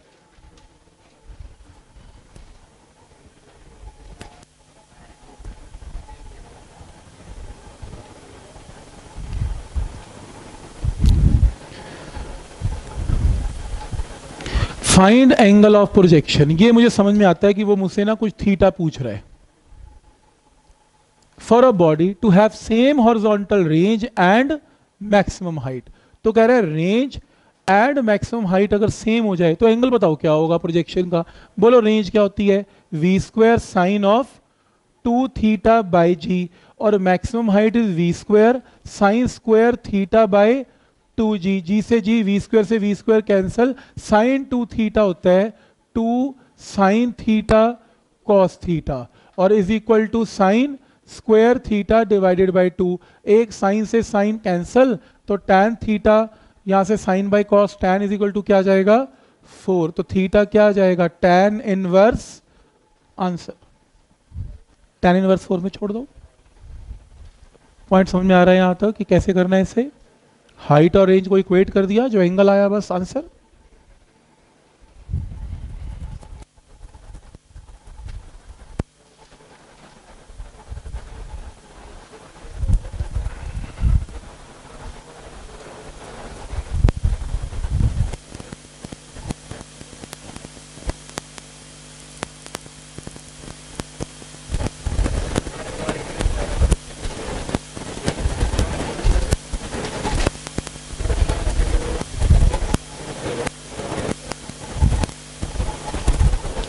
फाइंड एंगल ऑफ प्रोजेक्शन, ये मुझे समझ में आता है कि वो मुझसे ना कुछ थीटा पूछ रहा है। For a body to have same horizontal range and maximum height, तो कह रहा है रेंज एंड मैक्सिमम हाइट अगर सेम हो जाए तो एंगल बताओ क्या होगा प्रोजेक्शन का। बोलो रेंज क्या होती है? v² sine of 2 theta by G, और maximum height is v² sine square theta by 2g, G से जी, v² से v² कैंसल, साइन 2 थीटा होता है 2 साइन थीटा कॉस थीटा, और is equal to sine square theta divided by 2। एक sine से sine cancel, तो tan theta, यहां से sine by cos, tan is equal to क्या आ जाएगा? 4, तो थीटा क्या आ जाएगा? tan inverse, answer tan inverse 4 में छोड़ दो। पॉइंट समझ में आ रहा है यहां तक कि कैसे करना है इसे? हाइट और रेंज को इक्वेट कर दिया, जो एंगल आया बस आंसर।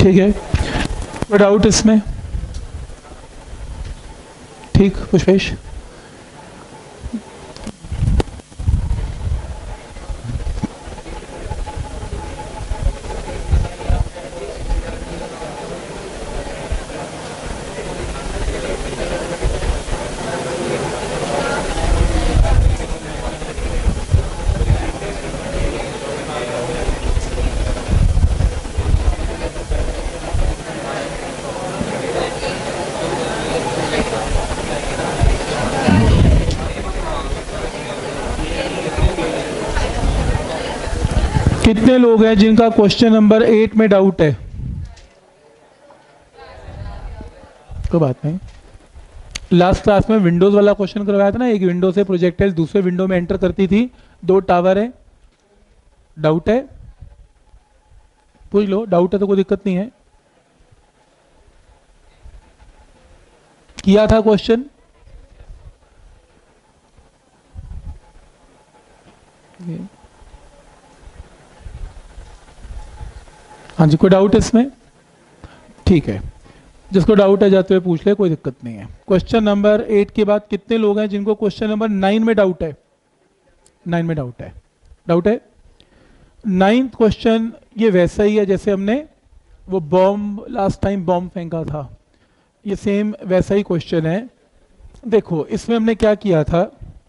ठीक है, कोई डाउट इसमें? ठीक पुष्पेश। कितने लोग हैं जिनका क्वेश्चन नंबर 8 में डाउट है? कोई बात नहीं, लास्ट क्लास में विंडोज वाला क्वेश्चन करवाया था ना, एक विंडो से प्रोजेक्टाइल दूसरे विंडो में एंटर करती थी, 2 टावर है, डाउट है? पूछ लो, डाउट है तो कोई दिक्कत नहीं है। किया था क्वेश्चन? हाँ जी, कोई डाउट इसमें? ठीक है, जिसको डाउट है जाते हुए पूछ ले, कोई दिक्कत नहीं है। क्वेश्चन नंबर 8 के बाद कितने लोग हैं जिनको क्वेश्चन नंबर 9 में डाउट है? 9 में डाउट है? डाउट है? 9th क्वेश्चन ये वैसा ही है जैसे हमने वो बॉम्ब लास्ट टाइम बॉम्ब फेंका था, ये सेम वैसा ही क्वेश्चन है। देखो इसमें हमने क्या किया था,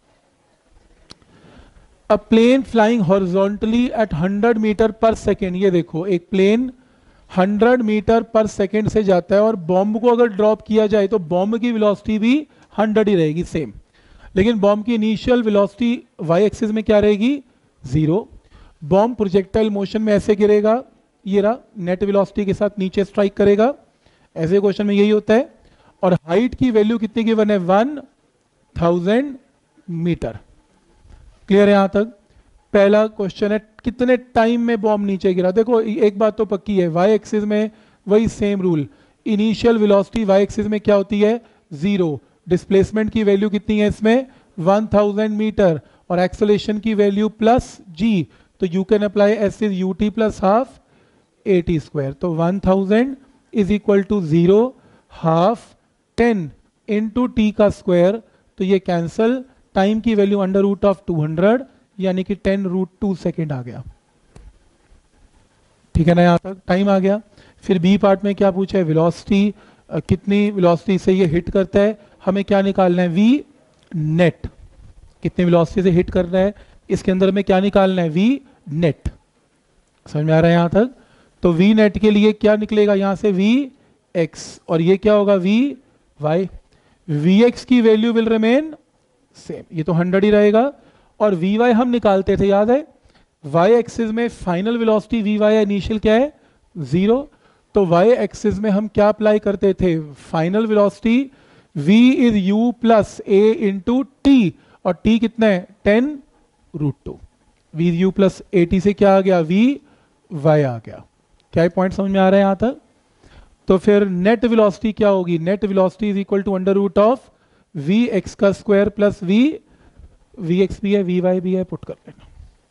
a plane flying horizontally at 100 metre per second, ये देखो एक प्लेन 100 मीटर पर सेकेंड से जाता है और बॉम्ब को अगर ड्रॉप किया जाए तो बॉम्ब की वेलोसिटी भी 100 ही रहेगी सेम, लेकिन बॉम्ब की इनिशियल वेलोसिटी वाई एक्सिस में क्या रहेगी? 0। बॉम्ब प्रोजेक्टाइल मोशन में ऐसे गिरेगा, ये रहा, नेट वेलोसिटी के साथ नीचे स्ट्राइक करेगा, ऐसे क्वेश्चन में यही होता है। और हाइट की वैल्यू कितनी गिवन है? 1000 मीटर। क्लियर है यहां तक? पहला क्वेश्चन है कितने टाइम में बॉम्ब नीचे गिरा। देखो एक बात तो पक्की है, वाई एक्सिस में वही same rule, initial velocity y axis में क्या होती है? 0। डिस्प्लेसमेंट की वैल्यू कितनी है इसमें? 1000 मीटर, और एक्सेलरेशन की वैल्यू प्लस जी, तो you can apply s is u t plus half a t square. तो 1000 is equal to 0 half 10 into t का स्क्वायर, तो ये कैंसल, टाइम की वैल्यू अंडर रूट ऑफ 200 यानी कि 10√2 सेकेंड आ गया। ठीक है ना, यहां तक टाइम आ गया। फिर बी पार्ट में क्या पूछा है? वेलोसिटी, कितनी वेलोसिटी से ये हिट करता है, हमें क्या निकालना है? वी नेट, कितनी वेलोसिटी से हिट कर रहा है, इसके अंदर में क्या निकालना है? V net. समझ में आ रहा है यहां तक? तो वी नेट के लिए क्या निकलेगा यहां से? वी एक्स, और ये क्या होगा? V y. वी एक्स की वैल्यू विल रिमेन सेम, ये तो 100 ही रहेगा, और वी वाई हम निकालते थे, याद है? वाई एक्सिस में final velocity v y initial क्या है? 0। तो वाई एक्सिस में हम क्या अप्लाई करते थे? Final velocity v is u plus a into t, और t कितना है? 10√2। v is u plus a t से क्या आ गया? v y आ गया। क्या ये पॉइंट समझ में आ रहा है यहां तक? तो फिर नेट वेलोसिटी क्या होगी? Net velocity is equal to under root of v x का स्क्वायर प्लस वी एक्स भी है, वी वाई भी है, पुट कर लेना।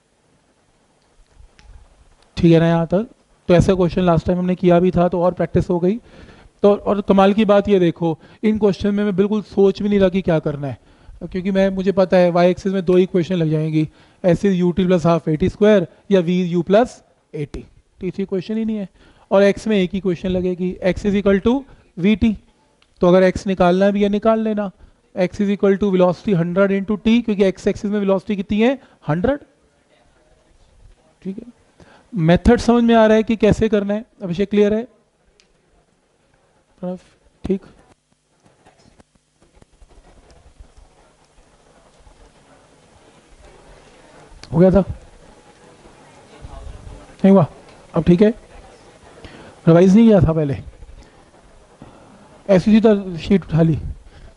ठीक है ना यहां तक? तो ऐसा क्वेश्चन लास्ट टाइम हमने किया भी था, तो और प्रैक्टिस हो गई। तो और कमाल की बात ये देखो, इन क्वेश्चन में मैं बिल्कुल सोच भी नहीं रहा कि क्या करना है, क्योंकि मुझे पता है वाई एक्सिस में 2 ही क्वेश्चन लग जाएंगी, s is u t plus half a t square या v u plus a t, तीसरी क्वेश्चन ही नहीं है। और एक्स में एक ही क्वेश्चन लगेगी, x is equal to v t, तो अगर एक्स निकालना भी है निकाल लेना। X is equal to velocity 100 into t, क्योंकि एक्स एक्सिस में वेलोसिटी कितनी है? 100। ठीक है, मेथड समझ में आ रहा है कि कैसे करना है? अभिषेक क्लियर है? ठीक, हो गया था? नहीं हुआ? अब ठीक है, रिवाइज नहीं किया था पहले, ऐसी सीधा शीट उठा ली?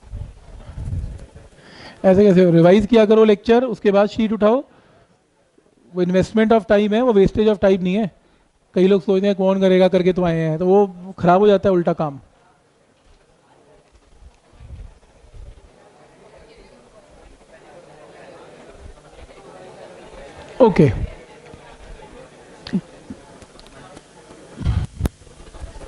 ऐसे कैसे? रिवाइज किया करो लेक्चर, उसके बाद शीट उठाओ। वो इन्वेस्टमेंट ऑफ टाइम है, वो वेस्टेज ऑफ टाइम नहीं है। कई लोग सोचते हैं कौन करेगा, करके तो आए हैं, तो वो खराब हो जाता है उल्टा काम। ओके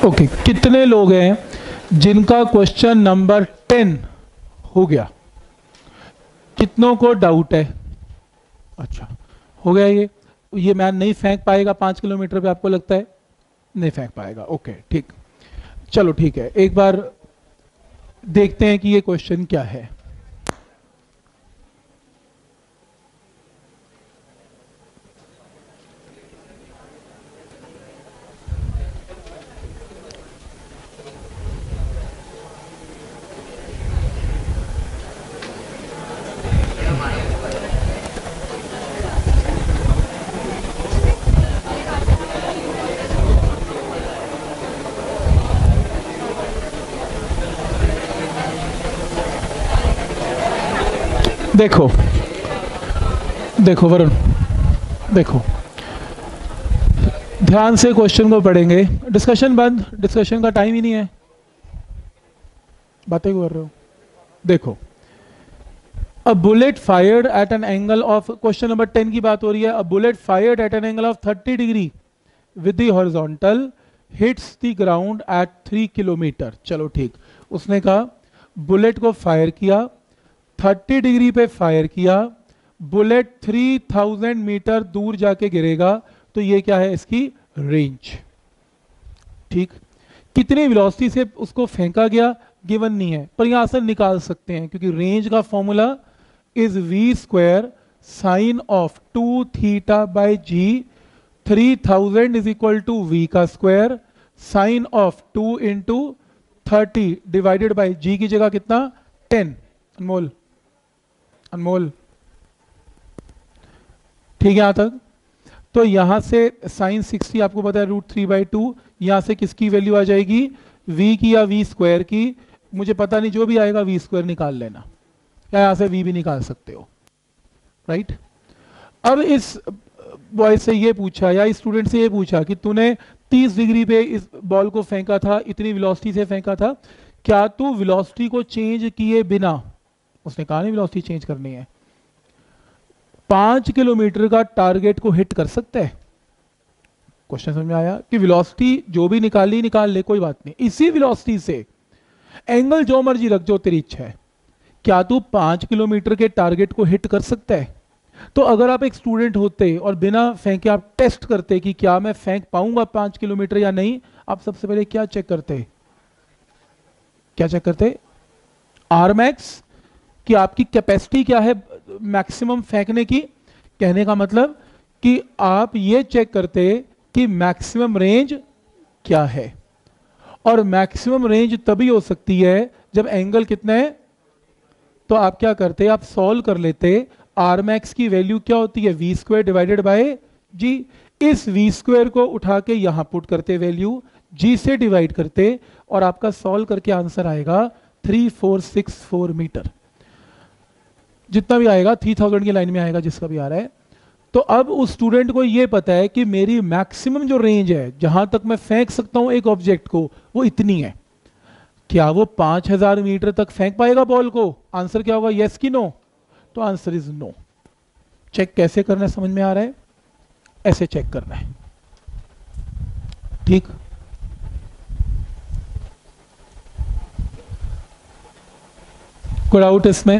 ओके, कितने लोग हैं जिनका क्वेश्चन नंबर 10 हो गया? कितनों को डाउट है? अच्छा, हो गया। ये मैन नहीं फेंक पाएगा 5 किलोमीटर पे, आपको लगता है? नहीं फेंक पाएगा। ओके ठीक, चलो ठीक है, एक बार देखते हैं कि ये क्वेश्चन क्या है। देखो देखो वरुण, देखो ध्यान से क्वेश्चन को पढ़ेंगे। डिस्कशन बंद, डिस्कशन का टाइम ही नहीं है, बातें कर रहे हो। देखो, a bullet fired at an angle of, question number 10 की बात हो रही है। A bullet fired at an angle of 30 degree with the horizontal hits the ground at 3 kilometre. चलो ठीक, उसने कहा बुलेट को फायर किया, 30 डिग्री पे फायर किया, बुलेट 3000 मीटर दूर जाके गिरेगा, तो ये क्या है? इसकी रेंज। ठीक, कितनी वेलोसिटी से उसको फेंका गया गिवन नहीं है, पर यहां आंसर निकाल सकते हैं, क्योंकि रेंज का formula is v square sine of 2 theta by g. 3000 is equal to v का square sine of 2 into 30 divided by जी की जगह कितना? 10। अनमोल, अनमोल ठीक है यहां तक? तो यहां से साइन 60 आपको पता है √3/2, यहां से किसकी वैल्यू आ जाएगी? v की या v स्क्वायर की, मुझे पता नहीं, जो भी आएगा v स्क्वायर निकाल लेना, या यहां से v भी निकाल सकते हो, राइट? अब इस बॉय से ये पूछा, या इस स्टूडेंट से ये पूछा कि तूने 30 डिग्री पे इस बॉल को फेंका था, इतनी वेलोसिटी से फेंका था, क्या तू वेलोसिटी को चेंज किए बिना, उसने कहा नहीं वेलोसिटी चेंज करनी है, 5 किलोमीटर का टारगेट को हिट कर सकता है? क्वेश्चन समझ में आया कि वेलोसिटी जो भी निकाली निकाल ले, कोई बात नहीं, इसी वेलोसिटी से एंगल जो मर्जी रख, जो तेरी इच्छा है, क्या तू 5 किलोमीटर के टारगेट को हिट कर सकता है? तो अगर आप एक स्टूडेंट होते और बिना फेंके आप टेस्ट करते कि क्या मैं फेंक पाऊंगा 5 किलोमीटर या नहीं, आप सबसे पहले क्या चेक करते? क्या चेक करते? आर मैक्स, कि आपकी कैपेसिटी क्या है मैक्सिमम फेंकने की। कहने का मतलब कि आप ये चेक करते कि मैक्सिमम रेंज क्या है, और मैक्सिमम रेंज तभी हो सकती है जब एंगल कितना है। तो आप क्या करते? आप सॉल्व कर लेते, आर मैक्स की वैल्यू क्या होती है? V square divided by g. इस वी स्क्वायर को उठा के यहां पुट करते, वैल्यू जी से डिवाइड करते, और आपका सॉल्व करके आंसर आएगा 3464 मीटर। जितना भी आएगा 3000 की लाइन में आएगा, जिसका भी आ रहा है। तो अब उस स्टूडेंट को यह पता है कि मेरी मैक्सिमम जो रेंज है जहां तक मैं फेंक सकता हूं एक ऑब्जेक्ट को, वो इतनी है। क्या वो 5000 मीटर तक फेंक पाएगा बॉल को? आंसर क्या होगा? यस कि नो? तो आंसर इज नो। चेक कैसे करना है समझ में आ रहा है? ऐसे चेक करना है, ठीक? कोई डाउट इसमें?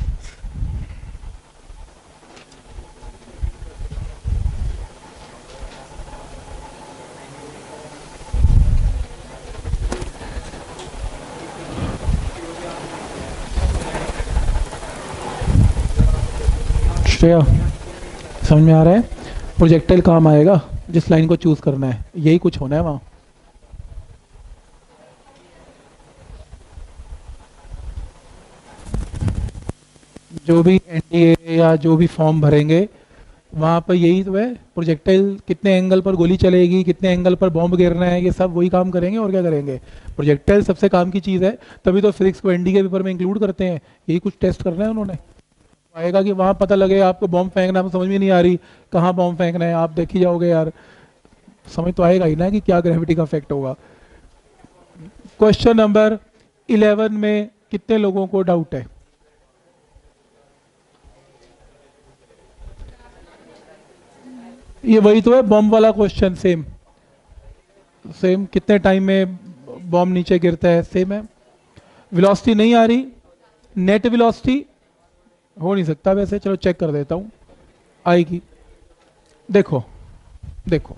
श्रेया, समझ में आ रहा है? प्रोजेक्टाइल काम आएगा, जिस लाइन को चूज करना है, यही कुछ होना है वहां। जो भी एनडीए या जो भी फॉर्म भरेंगे वहां पर यही तो है, प्रोजेक्टाइल कितने एंगल पर गोली चलेगी, कितने एंगल पर बॉम्ब गिरना है, ये सब वही काम करेंगे, और क्या करेंगे? प्रोजेक्टाइल सबसे काम की चीज़ है, तभी तो फिजिक्स को एनडी के पेपर में इंक्लूड करते हैं, यही कुछ टेस्ट करना है उन्होंने। आएगा कि वहां पता लगे आपको बॉम्ब फेंकना, आपको समझ में नहीं आ रही कहाँ बॉम्ब फेंकना है, आप देख ही जाओगे यार, समझ तो आएगा ही ना कि क्या ग्रेविटी का इफेक्ट होगा। क्वेश्चन नंबर 11 में कितने लोगों को डाउट है? ये वही तो है, बॉम्ब वाला क्वेश्चन सेम। सेम, कितने टाइम में बॉम्ब नीचे गिरता है, सेम है। वेलोसिटी नहीं आ रही, नेट वेलोसिटी हो नहीं सकता वैसे, चलो चेक कर देता हूँ, आएगी। देखो देखो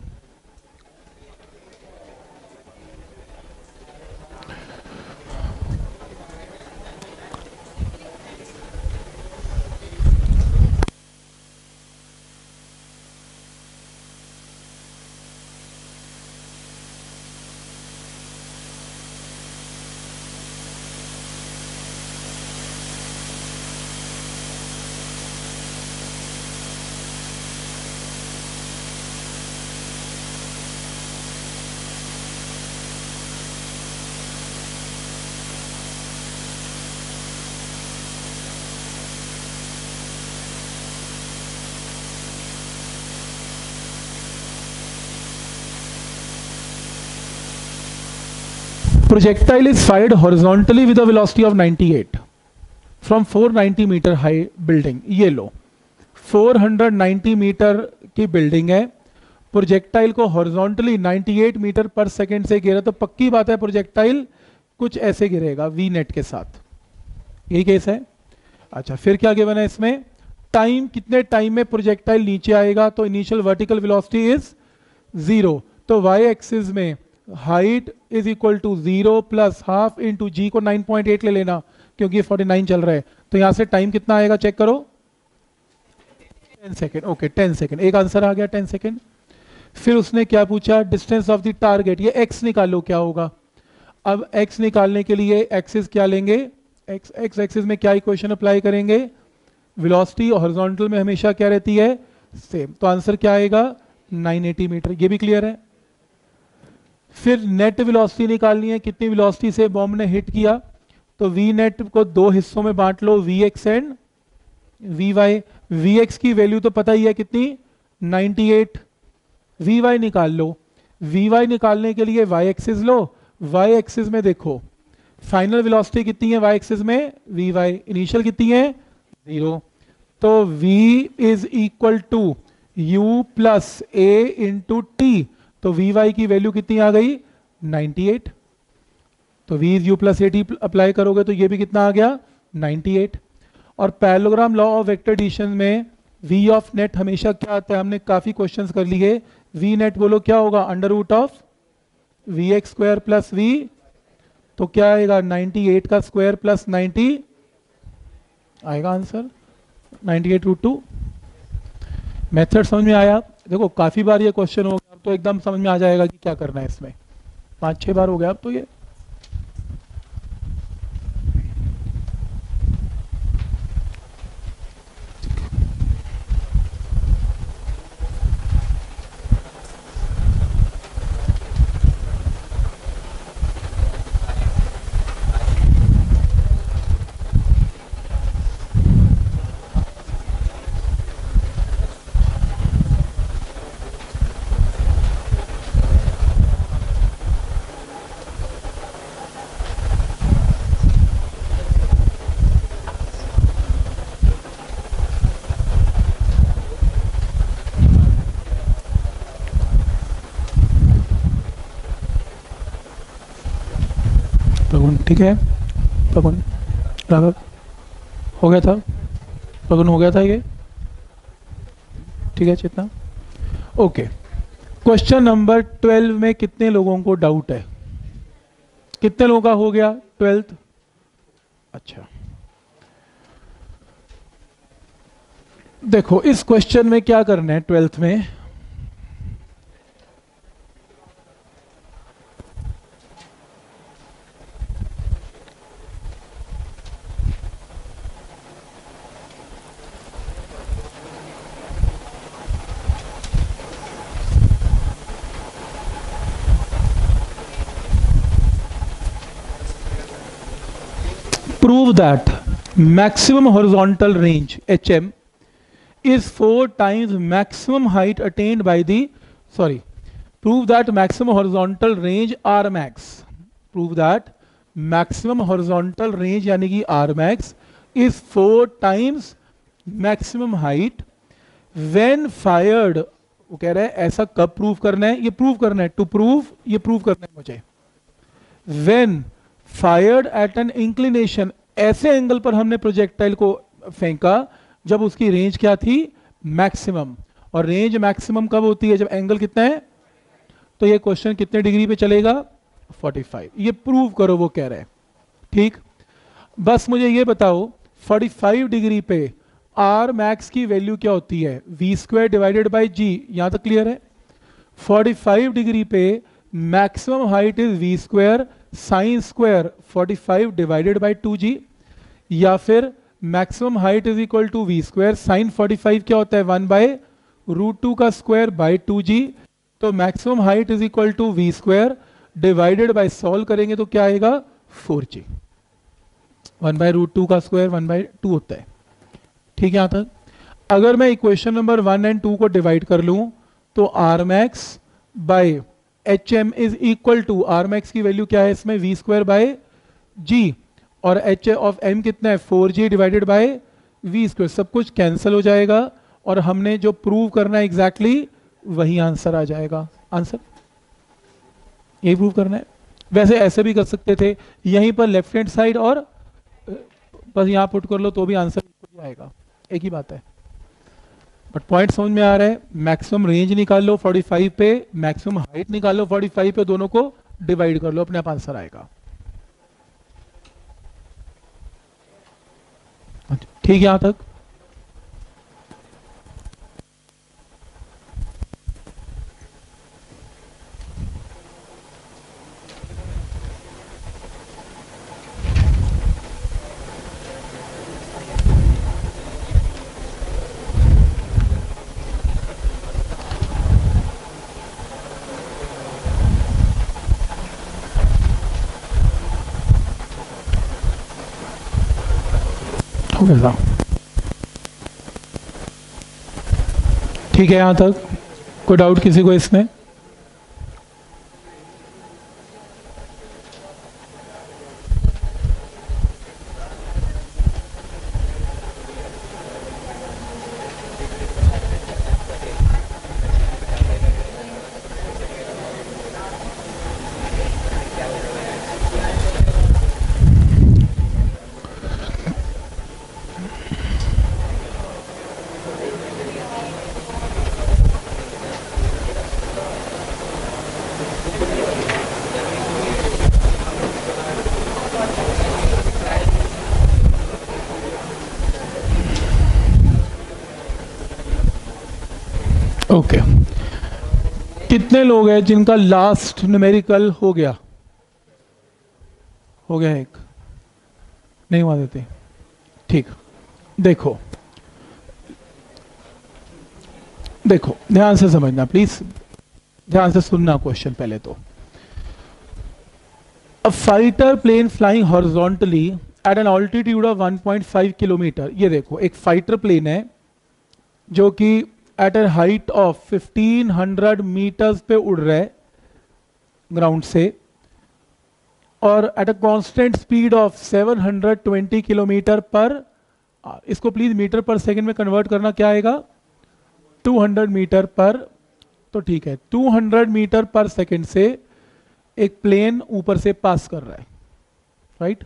projectile is fired horizontally with a velocity of 98 from 490 metre high building. ये लो 490 मीटर की बिल्डिंग है, प्रोजेक्टाइल को हॉरिजॉन्टली 98 मीटर पर सेकंड से गिरा, तो पक्की बात है प्रोजेक्टाइल कुछ ऐसे गिरेगा वी नेट के साथ, यही केस है। अच्छा फिर क्या गिवन है इसमें, टाइम, कितने टाइम में प्रोजेक्टाइल नीचे आएगा, तो इनिशियल वर्टिकल वेलोसिटी इज 0, तो वाई एक्सिस में height is equal to 0 plus half into g को 9.8 ले लेना क्योंकि 49 चल रहा है, तो यहां से टाइम कितना आएगा चेक करो, 10 सेकेंड। ओके 10 सेकेंड, एक आंसर आ गया 10 सेकेंड। फिर उसने क्या पूछा, डिस्टेंस ऑफ द टारगेट, ये एक्स निकालो क्या होगा। अब एक्स निकालने के लिए एक्सिस क्या लेंगे, एक्स एक्सिस में क्या इक्वेशन अप्लाई करेंगे, वेलोसिटी हॉरिजॉन्टल में हमेशा क्या रहती है, सेम, तो आंसर क्या आएगा 980 मीटर, ये भी क्लियर है। फिर नेट वेलोसिटी निकालनी है, कितनी वेलोसिटी से बॉम्ब ने हिट किया, तो वी नेट को दो हिस्सों में बांट लो, v x and v y. V x की वैल्यू तो पता ही है कितनी 98, वी वाई निकाल लो। वी वाई निकालने के लिए वाई एक्सिस लो, वाई एक्सिस में देखो फाइनल वेलोसिटी कितनी है, वाई एक्सिस में वी वाई, इनिशियल कितनी है 0, तो v is equal to u plus a into t, तो वी वाई की वैल्यू कितनी आ गई 98, तो v is u plus a t apply करोगे तो ये भी कितना आ गया 98। और parallelogram law of vector addition में v ऑफ नेट हमेशा क्या आता है, हमने काफी क्वेश्चंस कर लिए, v नेट बोलो क्या होगा under root of v x square plus v, तो क्या आएगा 98 का स्क्वायर प्लस 90 आएगा आंसर 98√2। मेथड समझ में आया, देखो काफी बार ये क्वेश्चन हो गया, अब तो एकदम समझ में आ जाएगा कि क्या करना है इसमें, 5-6 बार हो गया अब तो ये। ठीक है पवन राघव हो गया था, पवन हो गया था ये, ठीक है चेतना। ओके क्वेश्चन नंबर 12 में कितने लोगों को डाउट है, कितने लोगों का हो गया 12th, अच्छा देखो इस क्वेश्चन में क्या करना है 12th में, prove that maximum horizontal range HM is 4 times maximum height attained by the, sorry, prove that maximum horizontal range R max, prove that maximum horizontal range यानी कि R max is 4 times maximum height when fired वो कह रहा है ऐसा कब prove करना है, ये प्रूव करना है, टू प्रूव, ये प्रूव करना है मुझे। When fired at an inclination, ऐसे एंगल पर हमने प्रोजेक्टाइल को फेंका जब उसकी रेंज क्या थी, मैक्सिमम। और रेंज मैक्सिमम कब होती है, जब एंगल कितना है। तो ये क्वेश्चन कितने डिग्री पे चलेगा, 45। ये प्रूव करो वो कह रहे हैं। ठीक, बस मुझे ये बताओ 45 डिग्री पे आर मैक्स की वैल्यू क्या होती है, v square divided by g. यहां तक क्लियर है। 45 डिग्री पे maximum height is v square sine square 45 divided by 2g, या फिर maximum height is equal to v square sine 45 क्या होता है, 1/√2 का स्क्वायर बाई 2g। तो maximum height is equal to v square divided by, solve करेंगे तो क्या आएगा, 4g। 1/√2 का स्क्वायर 1/2 होता है। ठीक है यहां तक। अगर मैं इक्वेशन नंबर 1 एंड 2 को डिवाइड कर लूं तो r max by h m is equal to, r max की वैल्यू क्या है इसमें, वी स्क्वायर बाय जी, और एच ऑफ एम कितना है, 4g divided by v square. सब कुछ कैंसिल हो जाएगा और हमने जो प्रूव करना है एग्जैक्टली वही आंसर आ जाएगा। आंसर यही प्रूव करना है। वैसे ऐसे भी कर सकते थे, यहीं पर लेफ्ट हैंड साइड और बस यहां पुट कर लो तो भी आंसर आएगा, एक ही बात है। बट पॉइंट समझ में आ रहा है। मैक्सिमम रेंज निकाल लो 45 पे, मैक्सिमम हाइट निकाल लो 45 पे, दोनों को डिवाइड कर लो, अपने आप आंसर आएगा। ठीक है यहां तक। हो गया, ठीक है यहां तक। कोई डाउट किसी को इसमें? ओके, कितने लोग हैं जिनका लास्ट न्यूमेरिकल हो गया? हो गया एक, नहीं हुआ देते। ठीक, देखो देखो ध्यान से समझना प्लीज, ध्यान से सुनना क्वेश्चन पहले तो। A fighter plane flying horizontally at an altitude of 1.5 kilometre. ये देखो एक फाइटर प्लेन है जो कि at a height of 1500 metres पे उड़ रहा है ग्राउंड से, और at a constant speed of 720 kilometre per, इसको प्लीज मीटर पर सेकंड में कन्वर्ट करना, क्या आएगा, 200 मीटर पर। तो ठीक है, 200 मीटर पर सेकंड से एक प्लेन ऊपर से पास कर रहा है, right,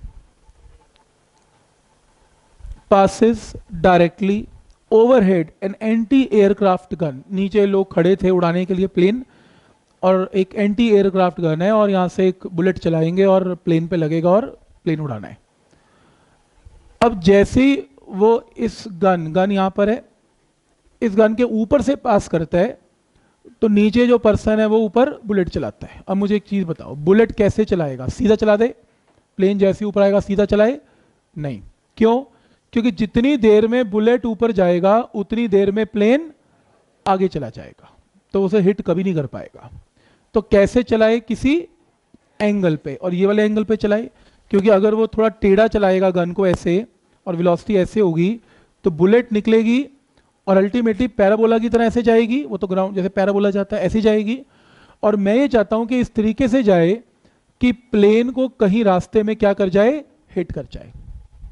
passes directly overhead an anti aircraft gun. नीचे लोग खड़े थे उड़ाने के लिए प्लेन, और एक एंटी एयरक्राफ्ट गन है और यहां से एक बुलेट चलाएंगे और प्लेन पे लगेगा और प्लेन उड़ाना है। अब जैसे ही वो इस गन यहां पर है, इस गन के ऊपर से पास करता है तो नीचे जो पर्सन है वो ऊपर बुलेट चलाता है। अब मुझे एक चीज बताओ, बुलेट कैसे चलाएगा? सीधा चला दे? प्लेन जैसे ऊपर आएगा सीधा चलाए? नहीं। क्यों? क्योंकि जितनी देर में बुलेट ऊपर जाएगा उतनी देर में प्लेन आगे चला जाएगा, तो उसे हिट कभी नहीं कर पाएगा। तो कैसे चलाए? किसी एंगल पे, और ये वाले एंगल पे चलाए, क्योंकि अगर वो थोड़ा टेढ़ा चलाएगा गन को ऐसे और वेलोसिटी ऐसे होगी तो बुलेट निकलेगी और अल्टीमेटली पैराबोला की तरह ऐसे जाएगी। वो तो ग्राउंड जैसे पैराबोला जाता है ऐसे जाएगी, और मैं ये चाहता हूं कि इस तरीके से जाए कि प्लेन को कहीं रास्ते में क्या कर जाए, हिट कर जाए।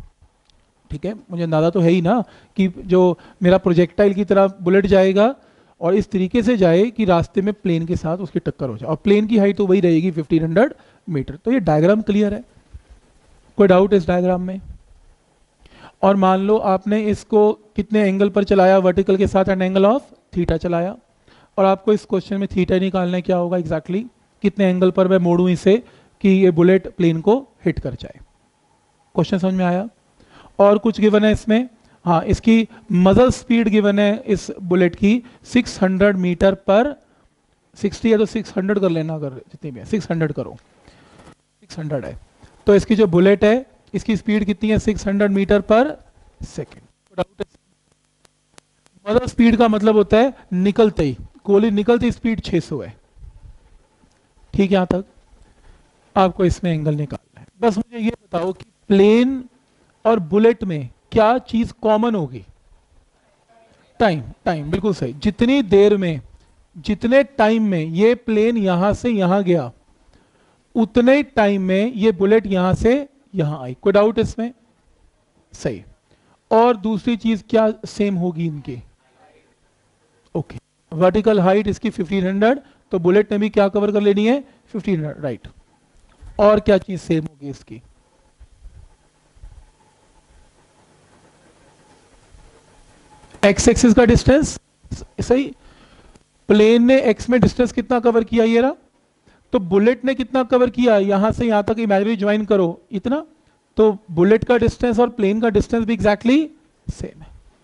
ठीक है, मुझे अंदाजा तो है ही ना कि जो मेरा प्रोजेक्टाइल की तरह बुलेट जाएगा और इस तरीके से जाए कि रास्ते में प्लेन के साथ उसकी टक्कर हो जाए, और प्लेन की हाइट तो वही रहेगी 1500 मीटर। तो ये डायग्राम क्लियर है, कोई डाउट इस डायग्राम में? और मान लो आपने इसको कितने एंगल पर चलाया, वर्टिकल के साथ एन एंगल ऑफ थीटा चलाया, और आपको इस क्वेश्चन में थीटा निकालना है, क्या होगा एग्जैक्टली कितने एंगल पर मैं मोड़ूं इसे कि ये बुलेट प्लेन को हिट कर जाए। क्वेश्चन समझ में आया? और कुछ गिवन है इसमें, हाँ, इसकी मजल स्पीड गिवन है इस बुलेट की 600 मीटर पर, 60 है तो 600 कर लेना, अगर जितनी भी है 600 करो, 600 है तो इसकी जो बुलेट है इसकी स्पीड कितनी है, 600 मीटर पर सेकेंड। मजल स्पीड का मतलब होता है निकलते ही, गोली निकलती स्पीड 600 है। ठीक है, यहां तक आपको इसमें एंगल निकालना है। बस मुझे ये बताओ कि प्लेन और बुलेट में क्या चीज कॉमन होगी? टाइम। टाइम बिल्कुल सही। जितनी देर में, जितने टाइम में ये प्लेन यहां से यहां गया, उतने टाइम में ये बुलेट यहां से यहां आई। कोई डाउट इसमें? सही। और दूसरी चीज क्या सेम होगी इनकी? ओके, वर्टिकल हाइट इसकी 1500, तो बुलेट ने भी क्या कवर कर लेनी है, 1500, राइट। और क्या चीज सेम होगी इसकी? एक्स एक्सिस का डिस्टेंस, सही। प्लेन ने एक्स में डिस्टेंस कितना कवर किया, ये रहा। तो बुलेट ने कितना कवर किया, यहां से यहां तक इमेजिनरी ज्वाइन करो इतना, तो बुलेट का डिस्टेंस और प्लेन का डिस्टेंस भी एग्जैक्टली सेम है।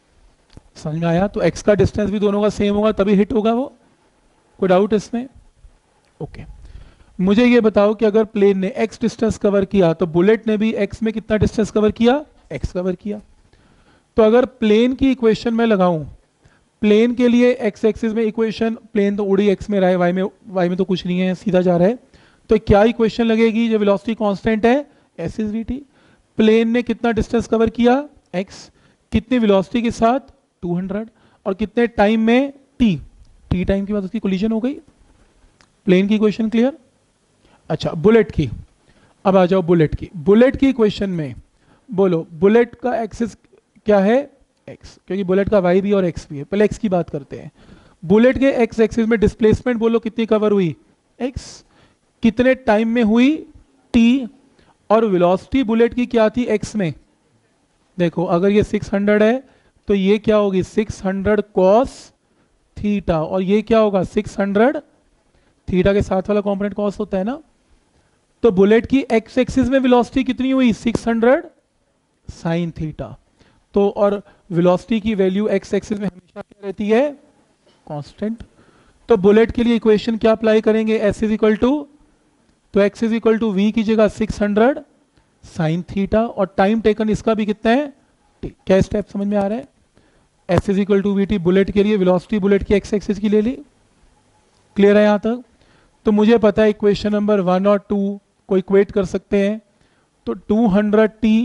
समझ में आया? तो एक्स का डिस्टेंस भी दोनों का सेम होगा तभी हिट होगा वो। कोई डाउट इसमें? ओके। मुझे ये बताओ कि अगर प्लेन ने एक्स डिस्टेंस कवर किया तो बुलेट ने भी एक्स में कितना डिस्टेंस कवर किया, एक्स कवर किया। तो अगर प्लेन की इक्वेशन में लगाऊं, प्लेन के लिए एक्स एक्सिस में इक्वेशन, प्लेन तो उड़ी एक्स में रहा है, वाई में तो कुछ नहीं है, सीधा जा रहा है, तो क्या इक्वेशन लगेगी? जो वेलोसिटी कांस्टेंट है s is v t. Plane ने कितना डिस्टेंस कवर किया, एक्स, कितनी वेलोसिटी के साथ, 200, और कितने टाइम में, टी। टी टाइम के बाद उसकी कोलिजन हो गई। प्लेन की इक्वेशन क्लियर? अच्छा, बुलेट की। अब आ जाओ बुलेट की। बुलेट की इक्वेशन में बोलो बुलेट का एक्सिस क्या है, एक्स, क्योंकि बुलेट का वाई भी और एक्स भी है। पहले एक्स की बात करते हैं। बुलेट के एक्स एक्सिस में डिस्प्लेसमेंट बोलो कितनी कवर हुई, एक्स, कितने टाइम में हुई, टी, और वेलोसिटी बुलेट की क्या थी, एक्स में। देखो अगर ये 600 है तो ये क्या होगी, 600 कॉस थीटा, और ये क्या होगा, 600 थीटा के साथ वाला कंपोनेंट कॉस होता है ना। तो बुलेट की एक्स एक्सिस में वेलोसिटी कितनी हुई, 600 साइन थीटा। तो और वेलोसिटी की वैल्यू एक्स एक्सिस में हमेशा क्या रहती है, कांस्टेंट। तो बुलेट के लिए इक्वेशन क्या अप्लाई करेंगे, एस इज इक्वल टू, तो x is equal to v की जगह 600 साइन थीटा, और टाइम टेकन इसका भी कितना है, क्या स्टेप समझ में आ रहा है? S is equal to v t bullet के लिए, वेलोसिटी बुलेट की एक्स एक्सिस की ले ली। क्लियर है यहां तक? तो मुझे पता है इक्वेशन नंबर 1 और 2 को इक्वेट कर सकते हैं। तो 200 t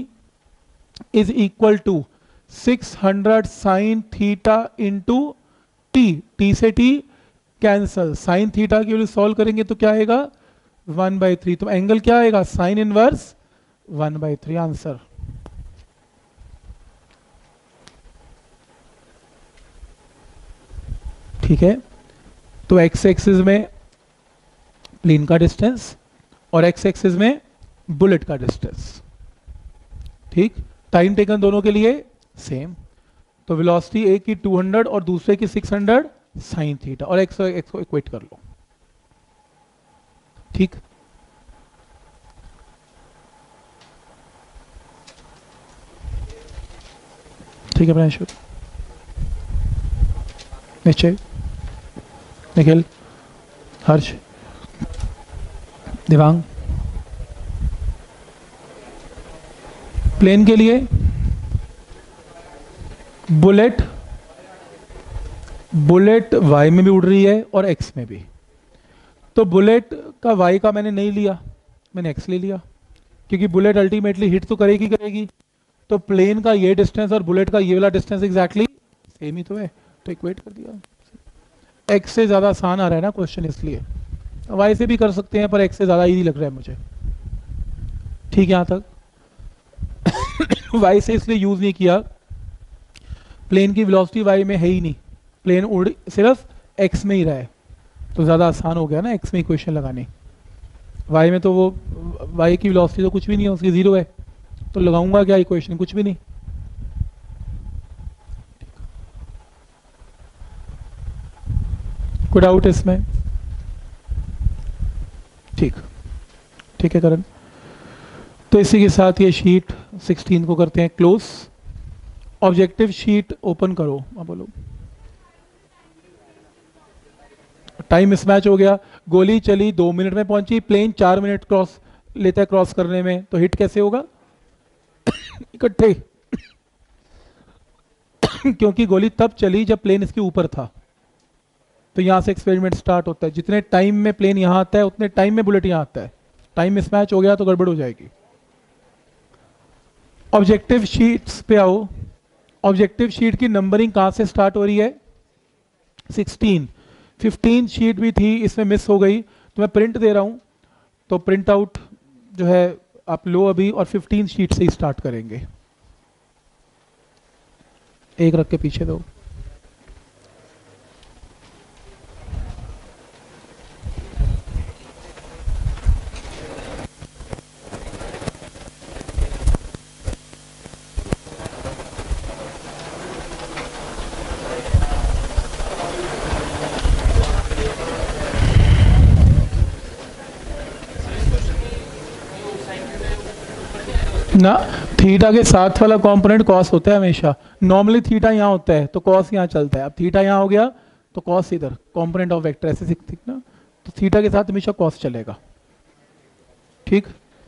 is equal to 600 sine theta into t, t से टी कैंसल, साइन थीटा की वैल्यू सॉल्व करेंगे तो क्या आएगा, 1/3। तो एंगल क्या आएगा, साइन इनवर्स 1/3, आंसर। ठीक है, तो एक्स एक्सिस में प्लेन का डिस्टेंस और एक्स एक्सिस में बुलेट का डिस्टेंस, ठीक। टाइम टेकन दोनों के लिए सेम। तो वेलोसिटी एक की 200 और दूसरे की 600 साइन थीटा, और एक्स एक्स को इक्वेट कर लो, ठीक। ठीक है प्रणेश्वर, निश्चय, निखिल, हर्ष, दिवांग। प्लेन के लिए बुलेट, बुलेट वाई में भी उड़ रही है और एक्स में भी। तो बुलेट का वाई का मैंने नहीं लिया, मैंने एक्स ले लिया, क्योंकि बुलेट अल्टीमेटली हिट तो करेगी करेगी। तो प्लेन का ये डिस्टेंस और बुलेट का ये वाला डिस्टेंस एग्जैक्टली सेम ही तो है, तो इक्वेट कर दिया। एक्स से ज़्यादा आसान आ रहा है ना क्वेश्चन, इसलिए वाई से भी कर सकते हैं, पर एक्स से ज़्यादा इजी लग रहा है मुझे। ठीक है, यहाँ तक वाई से इसलिए यूज़ नहीं किया, प्लेन की वेलोसिटी वाई में है ही नहीं, प्लेन उड़ सिर्फ एक्स में ही रहा है, तो ज़्यादा आसान हो गया ना एक्स में ही क्वेश्चन लगाने। वाई में तो वो वाई की वेलोसिटी तो कुछ भी नहीं है, उसकी ज़ीरो है, तो लगाऊंगा क्या इक्वेशन, कुछ भी नहीं। कोई डाउट इसमें? ठीक, ठीक है करण। तो इसी के साथ ये शीट 16 को करते हैं क्लोज। ऑब्जेक्टिव शीट ओपन करो। अब बोलो। टाइम मिसमैच हो गया, गोली चली 2 मिनट में पहुंची, प्लेन 4 मिनट क्रॉस लेता है क्रॉस करने में, तो हिट कैसे होगा? इकट्ठे। क्योंकि गोली तब चली जब प्लेन इसके ऊपर था। तो यहां से एक्सपेरिमेंट स्टार्ट होता है, जितने टाइम में प्लेन यहां आता है उतने टाइम में बुलेट यहां आता है। टाइम मिसमैच हो गया तो गड़बड़ हो जाएगी। ऑब्जेक्टिव शीट्स पे आओ। ऑब्जेक्टिव शीट की नंबरिंग कहां से स्टार्ट हो रही है? 16। 15 शीट भी थी, इसमें मिस हो गई, तो मैं प्रिंट दे रहा हूं, तो प्रिंट आउट जो है आप लो अभी, और 15 शीट से ही स्टार्ट करेंगे। एक रख के पीछे दो। ना, थीटा के साथ वाला कंपोनेंट कॉस होता है हमेशा। नॉर्मली थीटा यहाँ होता है तो कॉस यहाँ चलता है। अब थीटा यहाँ हो गया तो कॉस इधर, कंपोनेंट ऑफ वेक्टर ऐसे सीख ना, तो थीटा के साथ हमेशा कॉस चलेगा। ठीक,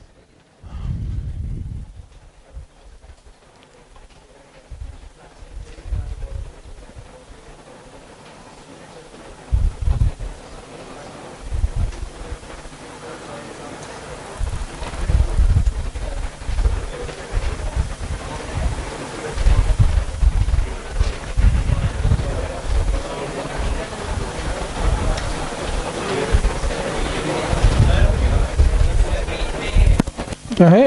क्या है?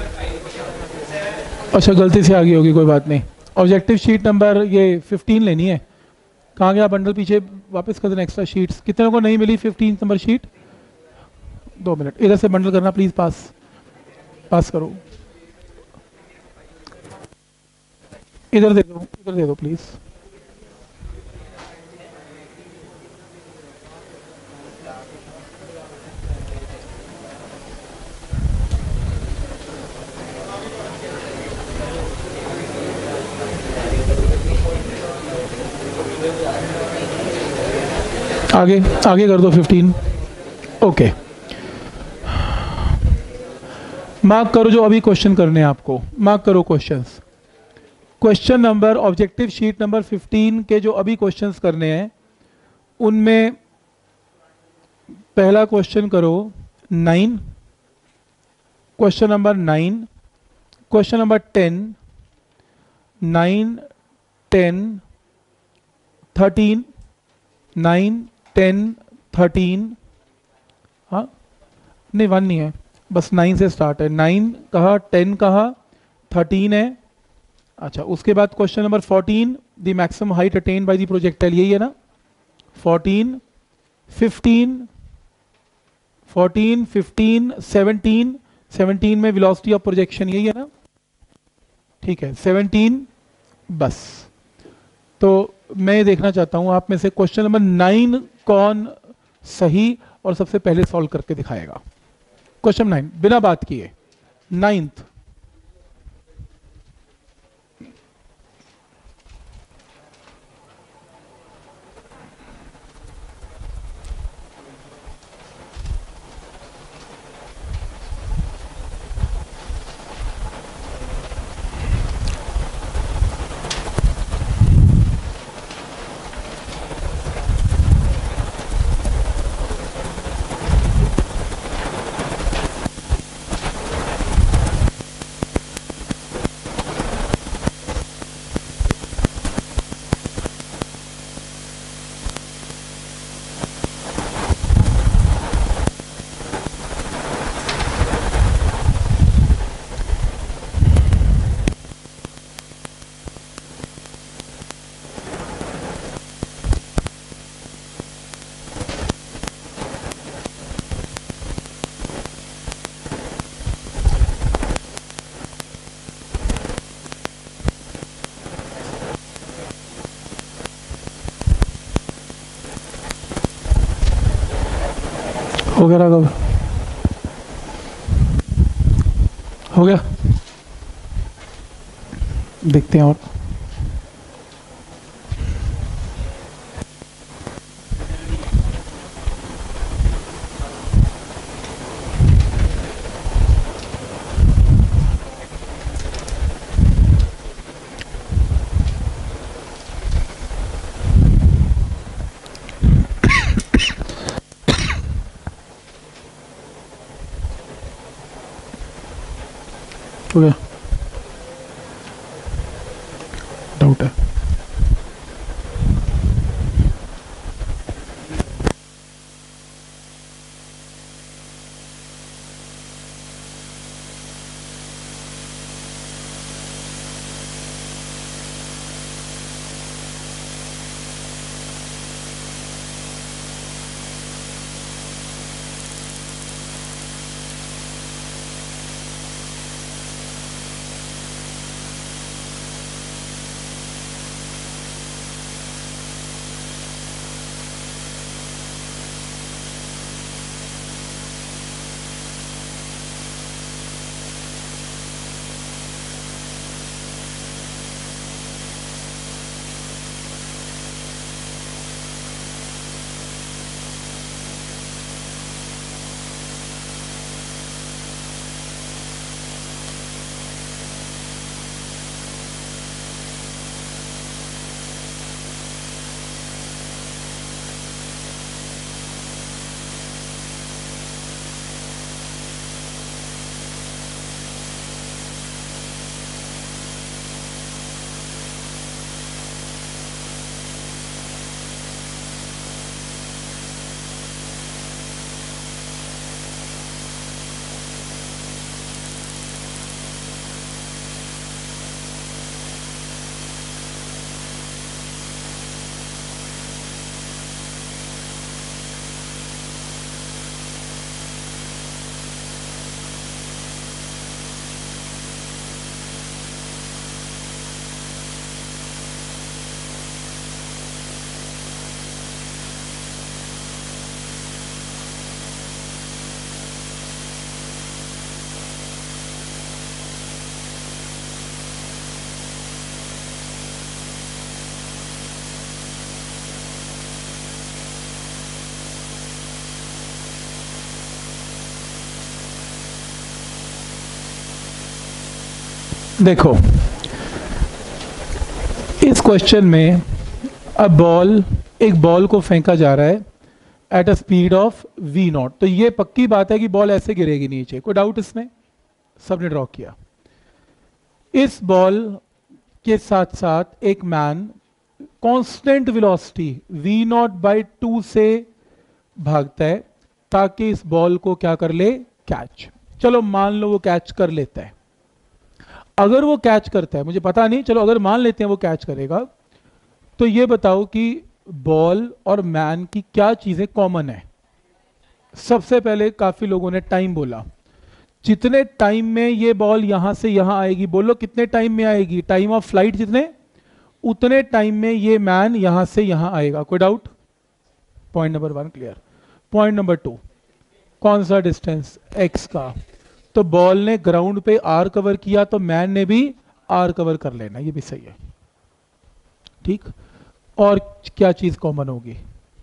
अच्छा, गलती से आ गई होगी, कोई बात नहीं। ऑब्जेक्टिव शीट नंबर ये 15 लेनी है। कहाँ गया बंडल? पीछे वापस कर देना एक्स्ट्रा शीट्स। कितने को नहीं मिली 15 नंबर शीट? 2 मिनट, इधर से बंडल करना प्लीज, पास पास करो। इधर दे दो, इधर दे दो प्लीज। आगे आगे कर दो 15। ओके, मार्क करो जो अभी क्वेश्चन करने हैं आपको, मार्क करो questions. Question number objective sheet number 15 के जो अभी क्वेश्चंस करने हैं, उनमें पहला क्वेश्चन करो 9, क्वेश्चन नंबर 9, क्वेश्चन नंबर 10, 9, 10, 13, 9, 10, 13। हाँ नहीं, 1 नहीं है, बस 9 से स्टार्ट है। 9 कहा, 10 कहा, 13 है। अच्छा, उसके बाद question number 14, the maximum height attain by the projectile, यही है ना? 14, 15, 14, 15, 17, 17 में वेलोसिटी ऑफ प्रोजेक्शन, यही है ना? ठीक है, 17 बस। तो मैं ये देखना चाहता हूं आप में से क्वेश्चन नंबर 9 कौन सही और सबसे पहले सॉल्व करके दिखाएगा। क्वेश्चन 9 बिना बात किए, 9th। हो गया राघव? हो गया? देखते हैं और हो गया? डाउट है? देखो, इस क्वेश्चन में एक बॉल को फेंका जा रहा है at a speed of v nought. तो ये पक्की बात है कि बॉल ऐसे गिरेगी नीचे, कोई डाउट इसमें? सबने ड्रॉ किया। इस बॉल के साथ साथ एक man constant velocity v nought by 2 से भागता है ताकि इस बॉल को क्या कर ले? कैच। चलो मान लो वो कैच कर लेता है। अगर वो कैच करता है, मुझे पता नहीं, चलो अगर मान लेते हैं वो कैच करेगा, तो ये बताओ कि बॉल और मैन की क्या चीजें कॉमन है? सबसे पहले काफी लोगों ने टाइम बोला। जितने टाइम में ये बॉल यहां से यहां आएगी, बोलो कितने टाइम में आएगी? टाइम ऑफ फ्लाइट जितने, उतने टाइम में ये मैन यहां से यहां आएगा। कोई doubt? Point number 1 clear. Point number 2, कौन सा डिस्टेंस? x का। तो बॉल ने ग्राउंड पे r कवर किया तो मैन ने भी r कवर कर लेना, ये भी सही है। ठीक। और क्या चीज कॉमन होगी?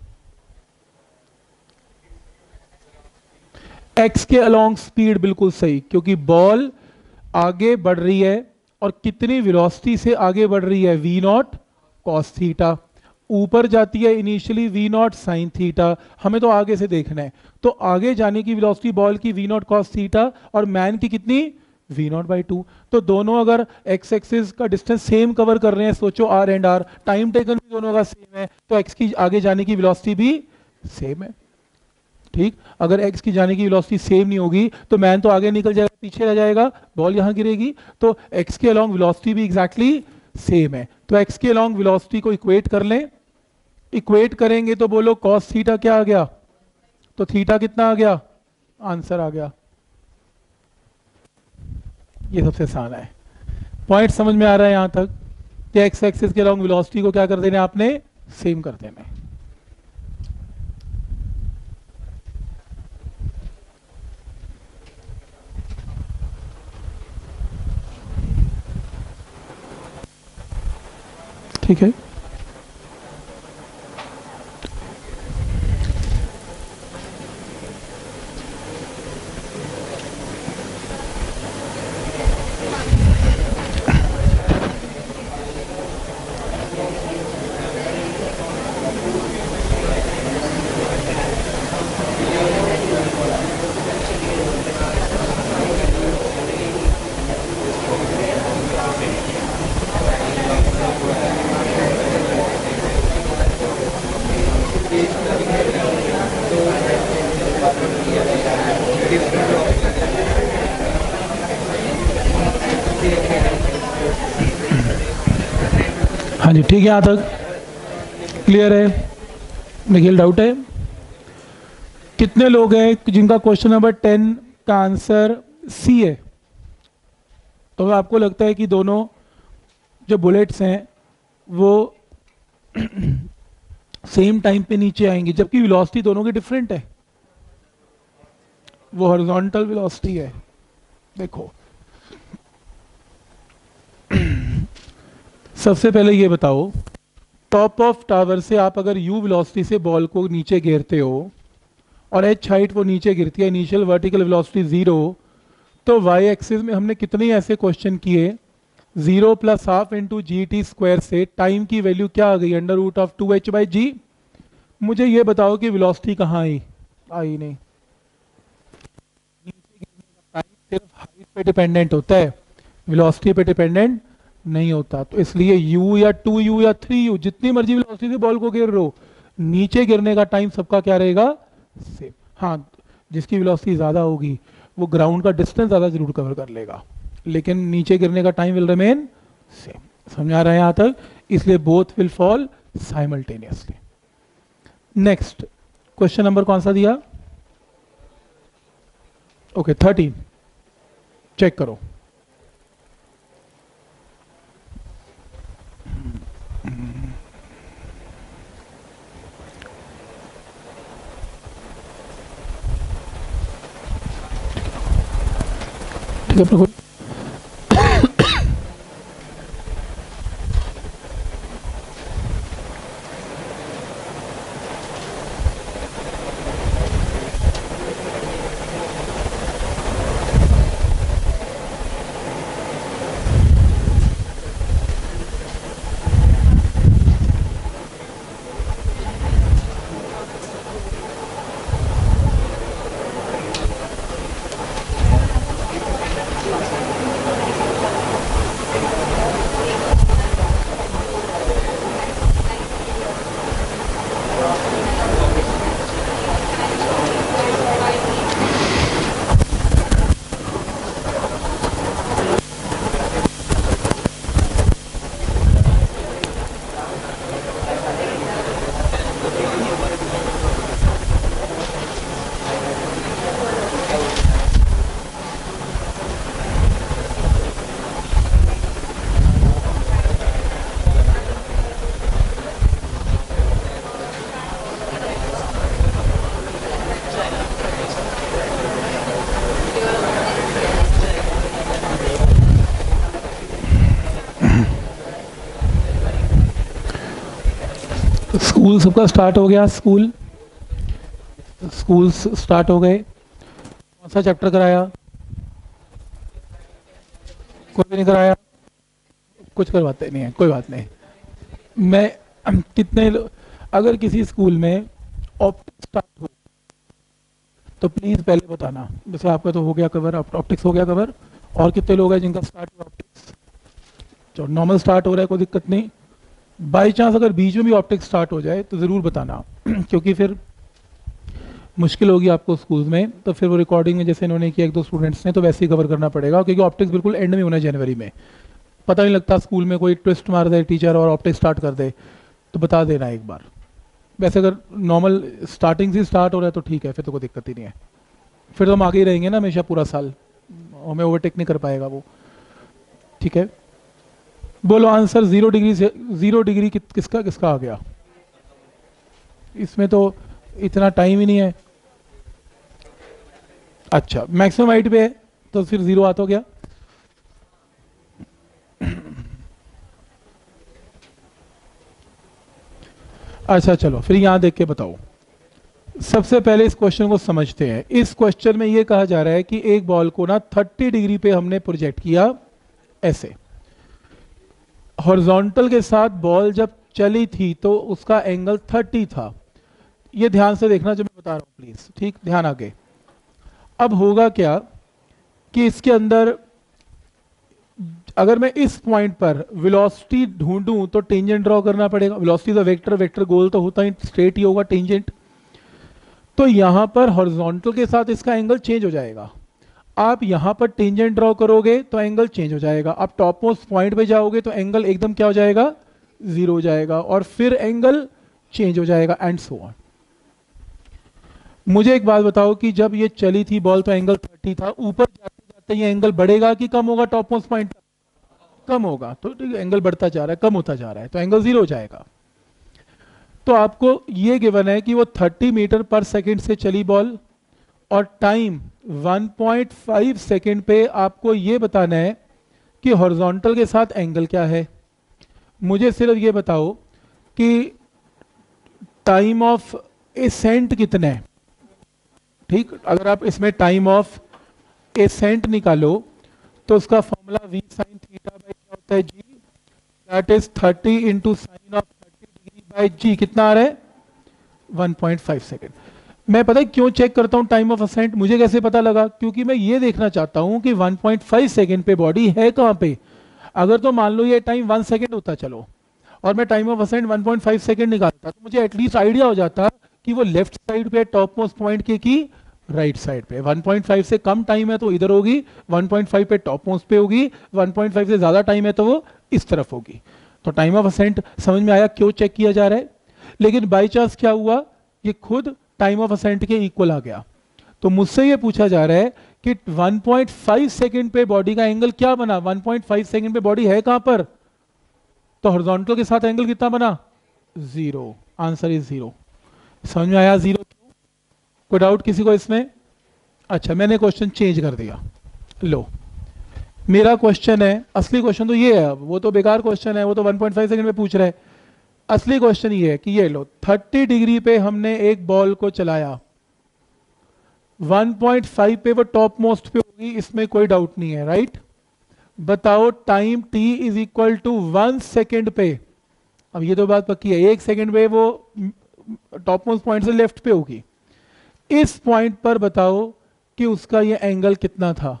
x के अलोंग स्पीड, बिल्कुल सही, क्योंकि बॉल आगे बढ़ रही है और कितनी वेलोसिटी से आगे बढ़ रही है? v nought cos theta. ऊपर जाती है initially v nought sine theta. हमें तो आगे से देखना है, तो आगे जाने की वेलोसिटी बॉल की v नॉट कॉस थीटा और मैन की कितनी? v nought by 2। तो दोनों अगर x एक्सिस का डिस्टेंस सेम कवर कर रहे हैं, सोचो r and r, time taken भी दोनों का सेम है, तो x की आगे जाने की वेलोसिटी भी सेम है। ठीक। अगर x की जाने की वेलोसिटी सेम नहीं होगी तो मैन तो आगे निकल जाएगा, पीछे रह जाएगा, बॉल यहां गिरेगी। तो x के अलोंग वेलोसिटी भी एग्जैक्टली सेम है। तो x के अलोंग वेलोसिटी को इक्वेट कर लें। इक्वेट करेंगे तो बोलो cos थीटा क्या आ गया? तो थीटा कितना आ गया? आंसर आ गया। ये सबसे आसान है। पॉइंट समझ में आ रहा है यहां तक कि एक्स एक्सिस के अलोंग वेलोसिटी को क्या कर देना आपने? सेम कर देना है। ठीक है। हाँ जी, ठीक है, यहाँ तक क्लियर है? निखिल, डाउट है? कितने लोग हैं जिनका क्वेश्चन नंबर 10 का आंसर सी है? तो आपको लगता है कि दोनों जो बुलेट्स हैं वो सेम टाइम पे नीचे आएंगी, जबकि वेलोसिटी दोनों की डिफरेंट है, वो हॉरिजॉन्टल वेलोसिटी है। देखो, सबसे पहले ये बताओ, टॉप ऑफ टावर से आप अगर यू वेलोसिटी से बॉल को नीचे गिरते हो और एच हाइट वो नीचे गिरती है, इनिशियल वर्टिकल वेलोसिटी 0, तो वाई एक्सिस में हमने कितने ऐसे क्वेश्चन किए, 0 plus half into g t square से टाइम की वैल्यू क्या आ गई, अंडर रूट ऑफ 2h/g। मुझे ये बताओ कि वेलोसिटी कहाँ आई? आई नहीं। टाइम सिर्फ हाइट पे डिपेंडेंट होता है, वेलोसिटी पे डिपेंडेंट नहीं होता। तो इसलिए u या 2u या 3u, जितनी मर्जी वेलोसिटी से बॉल को गिर रहे हो, नीचे गिरने का टाइम सबका क्या रहेगा? सेम। हाँ, जिसकी वेलोसिटी ज़्यादा होगी वो ग्राउंड का डिस्टेंस ज़्यादा जरूर कवर कर लेगा, लेकिन नीचे गिरने का टाइम विल रिमेन सेम। समझ आ रहा है यहाँ तक? इसलिए both will fall simultaneously. Next question number कौन सा दिया? ओके, 13 चेक करो। ठीक है, अपने स्कूल सबका स्टार्ट हो गया। स्कूल स्टार्ट हो गए। कौन सा चैप्टर कराया? कोई भी नहीं कराया? कुछ करवाते नहीं है, कोई बात नहीं। मैं अगर किसी स्कूल में ऑप्टिक्स स्टार्ट हो तो प्लीज़ पहले बताना। जैसे आपका तो हो गया कवर, ऑप्टिक्स हो गया कवर, और कितने लोग हैं जिनका स्टार्ट हुआ ऑप्टिक्स? जो नॉर्मल स्टार्ट हो रहा है, कोई दिक्कत नहीं। बाई चांस अगर बीच में भी ऑप्टिक्स स्टार्ट हो जाए तो ज़रूर बताना क्योंकि फिर मुश्किल होगी आपको स्कूल में, तो फिर वो रिकॉर्डिंग में जैसे इन्होंने किया एक दो स्टूडेंट्स ने, तो वैसे ही कवर करना पड़ेगा, क्योंकि ऑप्टिक्स बिल्कुल एंड में होना है जनवरी में। पता नहीं लगता, स्कूल में कोई ट्विस्ट मार दे टीचर और ऑप्टिक्स स्टार्ट कर दे, तो बता देना एक बार। वैसे अगर नॉर्मल स्टार्टिंग से स्टार्ट हो रहा है तो ठीक है, फिर तो कोई दिक्कत ही नहीं है। फिर तो हम आगे ही रहेंगे ना हमेशा पूरा साल, हमें ओवरटेक नहीं कर पाएगा वो। ठीक है, बोलो आंसर। 0 डिग्री से 0 डिग्री किसका किसका आ गया? इसमें तो इतना टाइम ही नहीं है। अच्छा, मैक्सिमम हाइट पे है तो फिर 0 आता हो गया। अच्छा चलो फिर यहां देख के बताओ। सबसे पहले इस क्वेश्चन को समझते हैं। इस क्वेश्चन में यह कहा जा रहा है कि एक बॉल को ना 30 डिग्री पे हमने प्रोजेक्ट किया ऐसे, हॉरिजॉन्टल के साथ बॉल जब चली थी तो उसका एंगल 30 था। ये ध्यान से देखना जो मैं बता रहा हूं प्लीज, ठीक, ध्यान आगे। अब होगा क्या कि इसके अंदर अगर मैं इस पॉइंट पर वेलोसिटी ढूंढूं तो टेंजेंट ड्रॉ करना पड़ेगा। वेलोसिटी तो वेक्टर, वेक्टर गोल तो होता ही स्ट्रेट ही होगा टेंजेंट। तो यहां पर हॉरिजॉन्टल के साथ इसका एंगल चेंज हो जाएगा। आप यहां पर टेंजेंट ड्रॉ करोगे तो एंगल चेंज हो जाएगा। आप टॉप मोस्ट पॉइंट पे जाओगे तो एंगल एकदम क्या हो जाएगा, जीरो हो जाएगा, और फिर एंगल चेंज हो जाएगा एंड सो ऑन। मुझे एक बात बताओ कि जब ये चली थी बॉल तो एंगल 30 था, ऊपर जाते जाते ये एंगल बढ़ेगा कि कम होगा? टॉप मोस्ट पॉइंट तक कम होगा, तो एंगल बढ़ता जा रहा है, कम होता जा रहा है, तो एंगल जीरो हो जाएगा। तो आपको ये गिवन है कि वो 30 मीटर पर सेकंड से चली बॉल और टाइम 1.5 सेकंड पे आपको ये बताना है कि हॉरिजॉन्टल के साथ एंगल क्या है। मुझे सिर्फ ये बताओ कि टाइम ऑफ एसेंट कितना है। ठीक, अगर आप इसमें टाइम ऑफ एसेंट निकालो तो उसका formula v sin theta by क्या होता है, g, that is 30 into sine of 30 degree by g। कितना आ रहा है? 1.5 सेकेंड। मैं पता है क्यों चेक करता हूं टाइम ऑफ असेंट? मुझे कैसे पता लगा? क्योंकि मैं ये देखना चाहता हूं कि 1.5 सेकेंड पे बॉडी है कहां पे। अगर तो मान लो ये टाइम 1 सेकेंड होता चलो और मैं टाइम ऑफ असेंट 1.5 सेकेंड निकालता तो मुझे एटलीस्ट आइडिया हो जाता कि वो लेफ्ट साइड पे टॉप मोस्ट पॉइंट के की राइट साइड पे। 1.5 से कम टाइम है तो इधर होगी, 1.5 पे टॉप मोस्ट पे होगी, 1.5 से ज्यादा टाइम है तो वो इस तरफ होगी। तो टाइम ऑफ असेंट समझ में आया क्यों चेक किया जा रहा है। लेकिन बाई चांस क्या हुआ, ये खुद टाइम ऑफ असेंट के इक्वल आ गया। तो मुझसे ये पूछा जा रहा है कि 1.5 सेकेंड पे बॉडी का एंगल क्या बना। 1.5 सेकेंड पे बॉडी है कहां पर, तो हॉरिजॉन्टल के साथ एंगल कितना बना, जीरो। Answer is zero. समझ में आया जीरो क्यों? कोई डाउट किसी को इसमें? अच्छा, मैंने क्वेश्चन चेंज कर दिया। लो, मेरा क्वेश्चन है, असली क्वेश्चन तो ये है, वो तो बेकार क्वेश्चन है, वो तो 1.5 सेकंड में पूछ रहा है। असली क्वेश्चन ये है कि ये लो 30 डिग्री पे हमने एक बॉल को चलाया, 1.5 पे वो टॉप मोस्ट पे होगी, इसमें कोई डाउट नहीं है, राइट। बताओ time t is equal to 1 second पे। अब ये तो बात पक्की है, 1 सेकेंड पे वो टॉप मोस्ट पॉइंट से लेफ्ट पे होगी। इस पॉइंट पर बताओ कि उसका ये एंगल कितना था।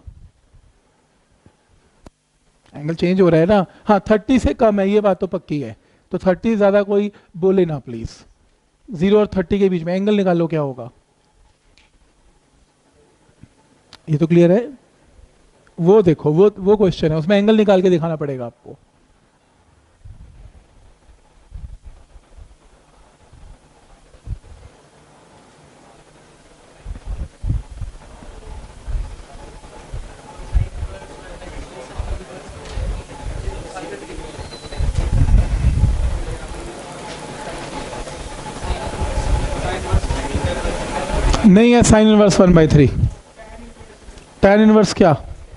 एंगल चेंज हो रहा है ना, हाँ 30 से कम है, ये बात तो पक्की है। तो 30 ज्यादा कोई बोले ना प्लीज। 0 और 30 के बीच में एंगल निकालो क्या होगा। ये तो क्लियर है। वो देखो वो क्वेश्चन है, उसमें एंगल निकाल के दिखाना पड़ेगा आपको। नहीं है साइन इनवर्स 1/3। tan इनवर्स क्या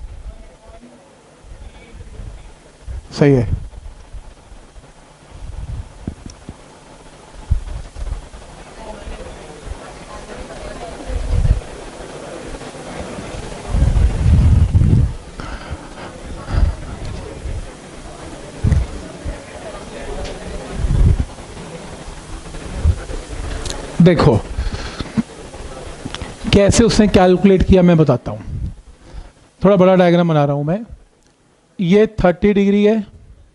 सही है। देखो कैसे उसने कैलकुलेट किया मैं बताता हूं। थोड़ा बड़ा डायग्राम बना रहा हूं मैं। ये 30 डिग्री है,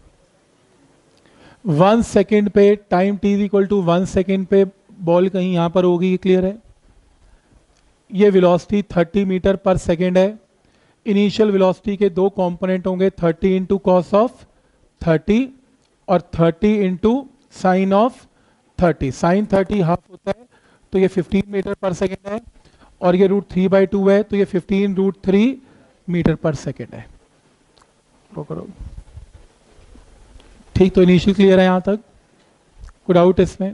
1 सेकेंड पे time t equal to 1 second पे बॉल कहीं यहां पर होगी, ये क्लियर है। ये वेलोसिटी 30 मीटर पर सेकेंड है। इनिशियल वेलोसिटी के दो कंपोनेंट होंगे, 30 इंटू कॉस ऑफ 30 और 30 into sine of 30। Sine 30 half होता है तो ये 15 मीटर पर सेकेंड है, और ये √3/2 है तो ये 15√3 मीटर पर सेकेंड है। करो ठीक, तो इनिशियल क्लियर है यहां तक, कोई डाउट इसमें?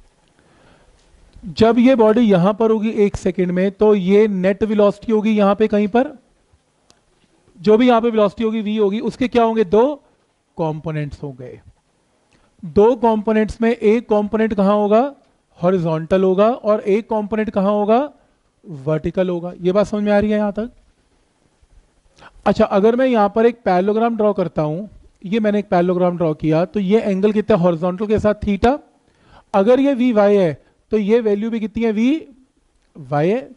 जब ये बॉडी यहां पर होगी 1 सेकेंड में तो ये नेट वेलोसिटी होगी यहां पे कहीं पर, जो भी यहां पे वेलोसिटी होगी v होगी, उसके क्या होंगे, दो कंपोनेंट्स होंगे। दो कंपोनेंट्स में एक कंपोनेंट कहां होगा, हॉरिजॉन्टल होगा, और एक कंपोनेंट कहां होगा, वर्टिकल होगा। ये बात समझ में आ रही है यहां तक? अच्छा, अगर मैं यहां पर एक पैरेललोग्राम ड्रॉ करता हूं, ये मैंने एक पैरेललोग्राम ड्रॉ किया, तो ये एंगल कितना है हॉरिजॉन्टल के साथ, थीटा। अगर ये वी वाई है तो ये वैल्यू भी कितनी है, वी वाई है,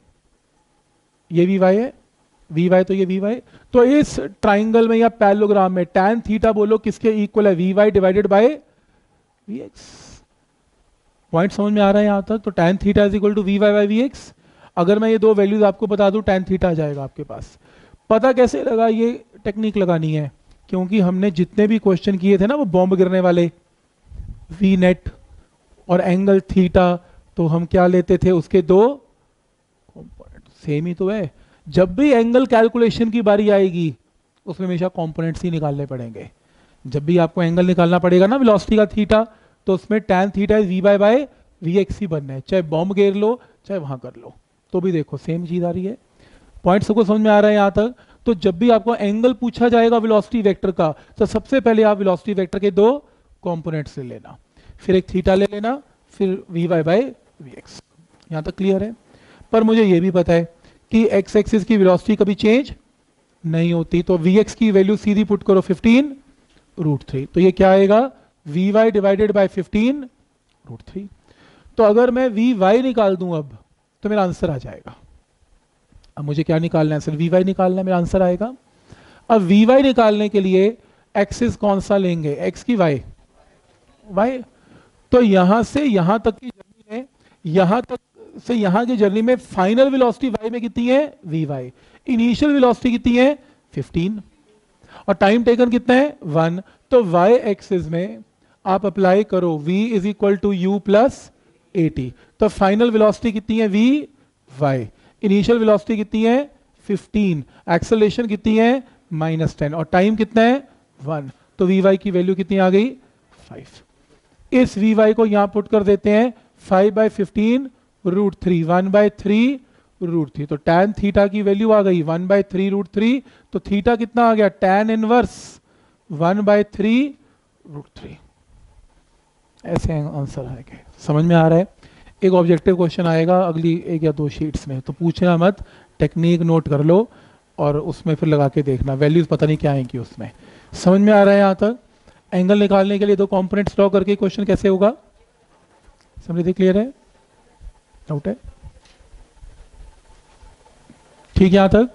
ये वी वाई है, वी वाई तो ये वी वाई। तो इस ट्राइंगल में या पैरेललोग्राम में tan थीटा बोलो किसके इक्वल है, v y divided by v x. Point समझ में आ रहा है यहां तक? तो tan theta is equal to v y by v x. अगर मैं ये दो वैल्यूज आपको बता दूं, tan थीटा आ जाएगा आपके पास। पता कैसे लगा, ये टेक्निक लगानी है, क्योंकि हमने जितने भी क्वेश्चन किए थे ना वो बॉम्ब गिरने वाले, वी नेट और एंगल थीटा, तो हम क्या लेते थे, उसके दो कंपोनेंट। सेम ही तो है, जब भी एंगल कैलकुलेशन की बारी आएगी उसमें हमेशा कंपोनेंट्स ही निकालने पड़ेंगे। जब भी आपको एंगल निकालना पड़ेगा ना वेलोसिटी का थीटा, तो उसमें tan theta is v by by v x ही बनना है, चाहे बॉम्ब घेर लो चाहे वहां कर लो, तो भी देखो सेम चीज आ रही है। पॉइंट सबको समझ में आ रहा है यहां तक? तो जब भी आपको एंगल पूछा जाएगा वेलोसिटी वेक्टर का, तो सबसे पहले आप वेलोसिटी वेक्टर के दो कंपोनेंट्स ले लेना, फिर एक थीटा ले लेना, फिर v y by v x. यहां तक क्लियर है? पर मुझे यह भी पता है कि एक्स एक्सिस की वेलोसिटी कभी चेंज नहीं होती, तो वी एक्स की वैल्यू सीधी पुट करो 15√3, तो ये क्या आएगा, वी वाई डिवाइडेड बाय 15√3। तो अगर मैं वी वाई निकाल दूं अब, तो मेरा आंसर आ जाएगा। अब मुझे क्या निकालना है, सिर्फ वी वाई निकालना है, मेरा आंसर आएगा। अब वी वाई निकालने के लिए एक्सिस कौन सा लेंगे, एक्स की वाई, वाई। तो यहां से यहां तक की जर्नी में, यहां तक से यहां की जर्नी में फाइनल वेलोसिटी वाई में कितनी है, वी वाई। इनिशियल वेलोसिटी कितनी है, 15, और टाइम टेकन कितना है, 1। तो वाई एक्सिस में आप अप्लाई करो v is equal to u plus a t, तो फाइनल वेलोसिटी कितनी है, वी वाई। इनिशियल वेलोसिटी कितनी है, 15, एक्सेलरेशन कितनी है, -10, और टाइम कितना है, 1। तो वी वाई की वैल्यू कितनी आ गई, 5। इस वी वाई को यहां पुट कर देते हैं 5/15√3, 1/3√3। तो tan थीटा की वैल्यू आ गई 1/3√3, तो थीटा कितना आ गया, tan इनवर्स 1/3√3। ऐसे आंसर आएंगे। समझ में आ रहा है? एक ऑब्जेक्टिव क्वेश्चन आएगा अगली एक या दो शीट्स में, तो पूछना मत, टेक्निक नोट कर लो और उसमें फिर लगा के देखना, वैल्यूज पता नहीं क्या आएंगी उसमें। समझ में आ रहा है यहाँ तक? एंगल निकालने के लिए दो कंपोनेंट्स ड्रॉ करके क्वेश्चन कैसे होगा, समझ क्लियर है? डाउट है? ठीक है यहां तक?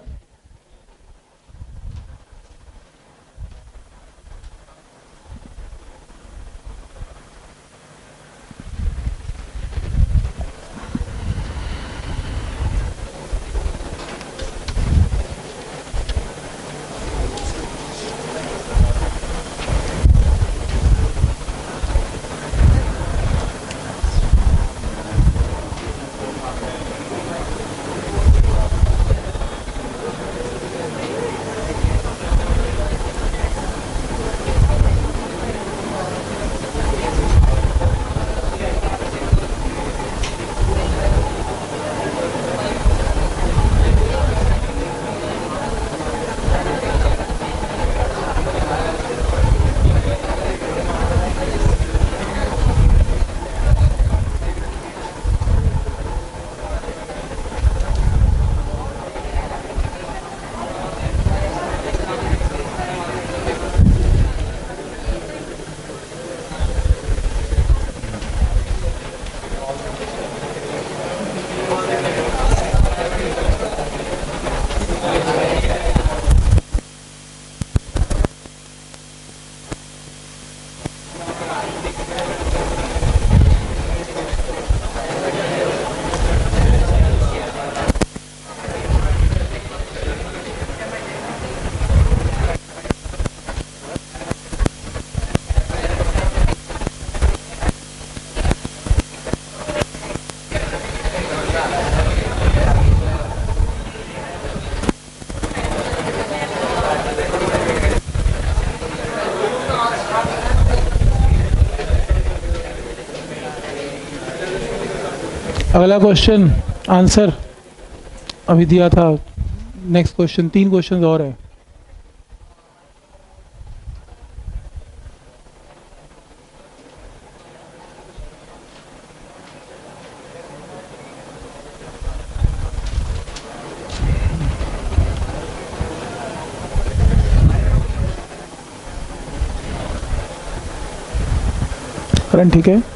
अगला क्वेश्चन आंसर अभी दिया था, नेक्स्ट क्वेश्चन, 3 क्वेश्चन और है। करंट ठीक है।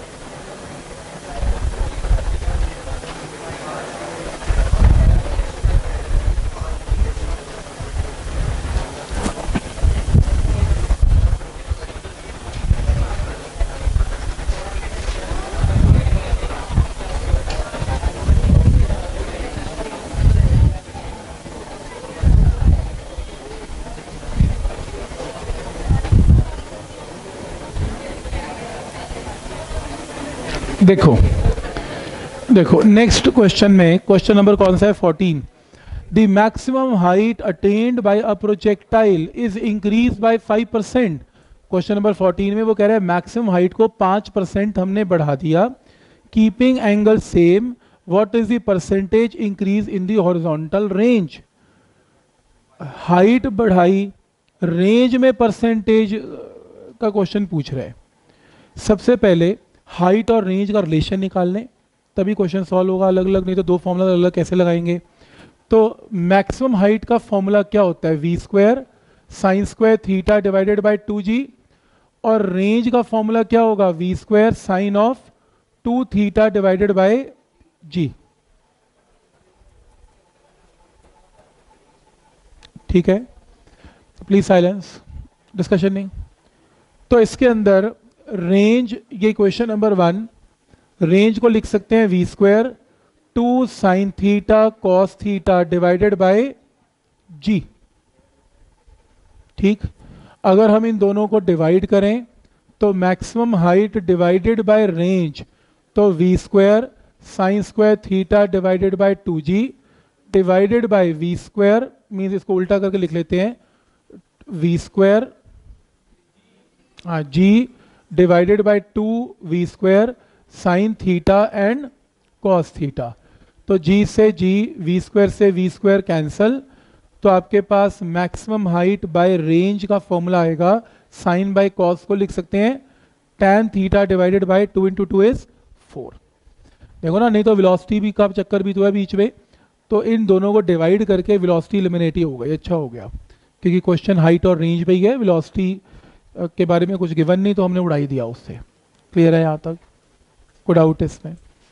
देखो देखो नेक्स्ट क्वेश्चन में, क्वेश्चन नंबर कौन सा है 14, the maximum height attained by a projectile is increase by 5%। Question number 14 में वो कह रहा है मैक्सिमम हाइट को 5% हमने बढ़ा दिया, keeping angle same, what is the percentage increase in the horizontal range. Height बढ़ाई, रेंज में परसेंटेज का क्वेश्चन पूछ रहे हैं। सबसे पहले हाइट और रेंज का रिलेशन निकाल लें, तभी क्वेश्चन सॉल्व होगा। अलग अलग नहीं तो दो फॉर्मूला अलग अलग कैसे लगाएंगे। तो मैक्सिमम हाइट का फॉर्मूला क्या होता है, v square sine square theta divided by 2g, और रेंज का फॉर्मूला क्या होगा, v square sine of 2 theta divided by g। ठीक है, प्लीज साइलेंस, डिस्कशन नहीं। तो इसके अंदर रेंज, ये क्वेश्चन नंबर 1, रेंज को लिख सकते हैं v square 2 sine theta cos theta divided by g. ठीक, अगर हम इन दोनों को डिवाइड करें तो maximum height divided by range, तो v square sine square theta divided by 2g divided by v square, means इसको उल्टा करके लिख लेते हैं, v square g divided by 2 square sine theta and cos theta. तो जी से जी, वी स्क्वायर से वी स्क्वायर कैंसल, तो आपके पास मैक्सिमम हाइट बाय रेंज का फॉर्मूला आएगा, साइन बाय कॉस को लिख सकते हैं tan theta divided by 2 into 2 is 4। देखो ना, नहीं तो वेलोसिटी भी का चक्कर भी तो है बीच में, तो इन दोनों को डिवाइड करके वेलोसिटी एलिमिनेट ही हो गई। अच्छा हो गया, क्योंकि क्वेश्चन हाइट और रेंज पे ही है, वेलोसिटी के बारे में कुछ गिवन नहीं, तो हमने उड़ाई दिया उससे। क्लियर है यहाँ तक, कोई डाउट इसमें?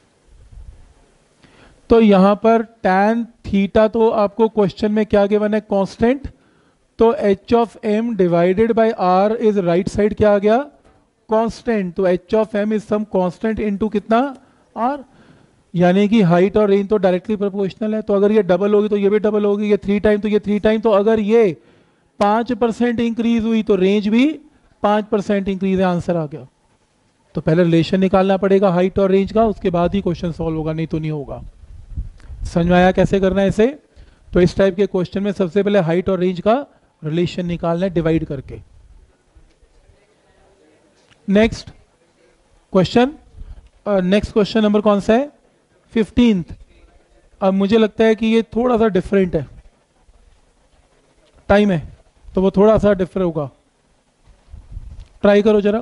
तो यहाँ पर tan थीटा तो आपको क्वेश्चन में क्या गिवन है, कांस्टेंट, तो h of m divided by r is right side क्या आ गया, कांस्टेंट, तो h of m is some constant into कितना r, यानी कि हाइट और रेंज तो डायरेक्टली प्रोपोर्शनल है। तो अगर ये डबल होगी तो ये भी डबल होगी, ये 3 टाइम तो ये 3 टाइम, तो अगर ये 5% इंक्रीज हुई तो रेंज भी 5% इंक्रीज है, आंसर आ गया। तो पहले रिलेशन निकालना पड़ेगा हाइट और रेंज का, उसके बाद ही क्वेश्चन सॉल्व होगा, नहीं तो नहीं होगा। समझ में आया कैसे करना है इसे? तो इस टाइप के क्वेश्चन में सबसे पहले हाइट और रेंज का रिलेशन निकालना है डिवाइड करके। Next question, next question number कौन सा है, 15th। अब मुझे लगता है कि ये थोड़ा सा डिफरेंट है, टाइम है तो वो थोड़ा सा डिफरेंट होगा, ट्राई करो जरा।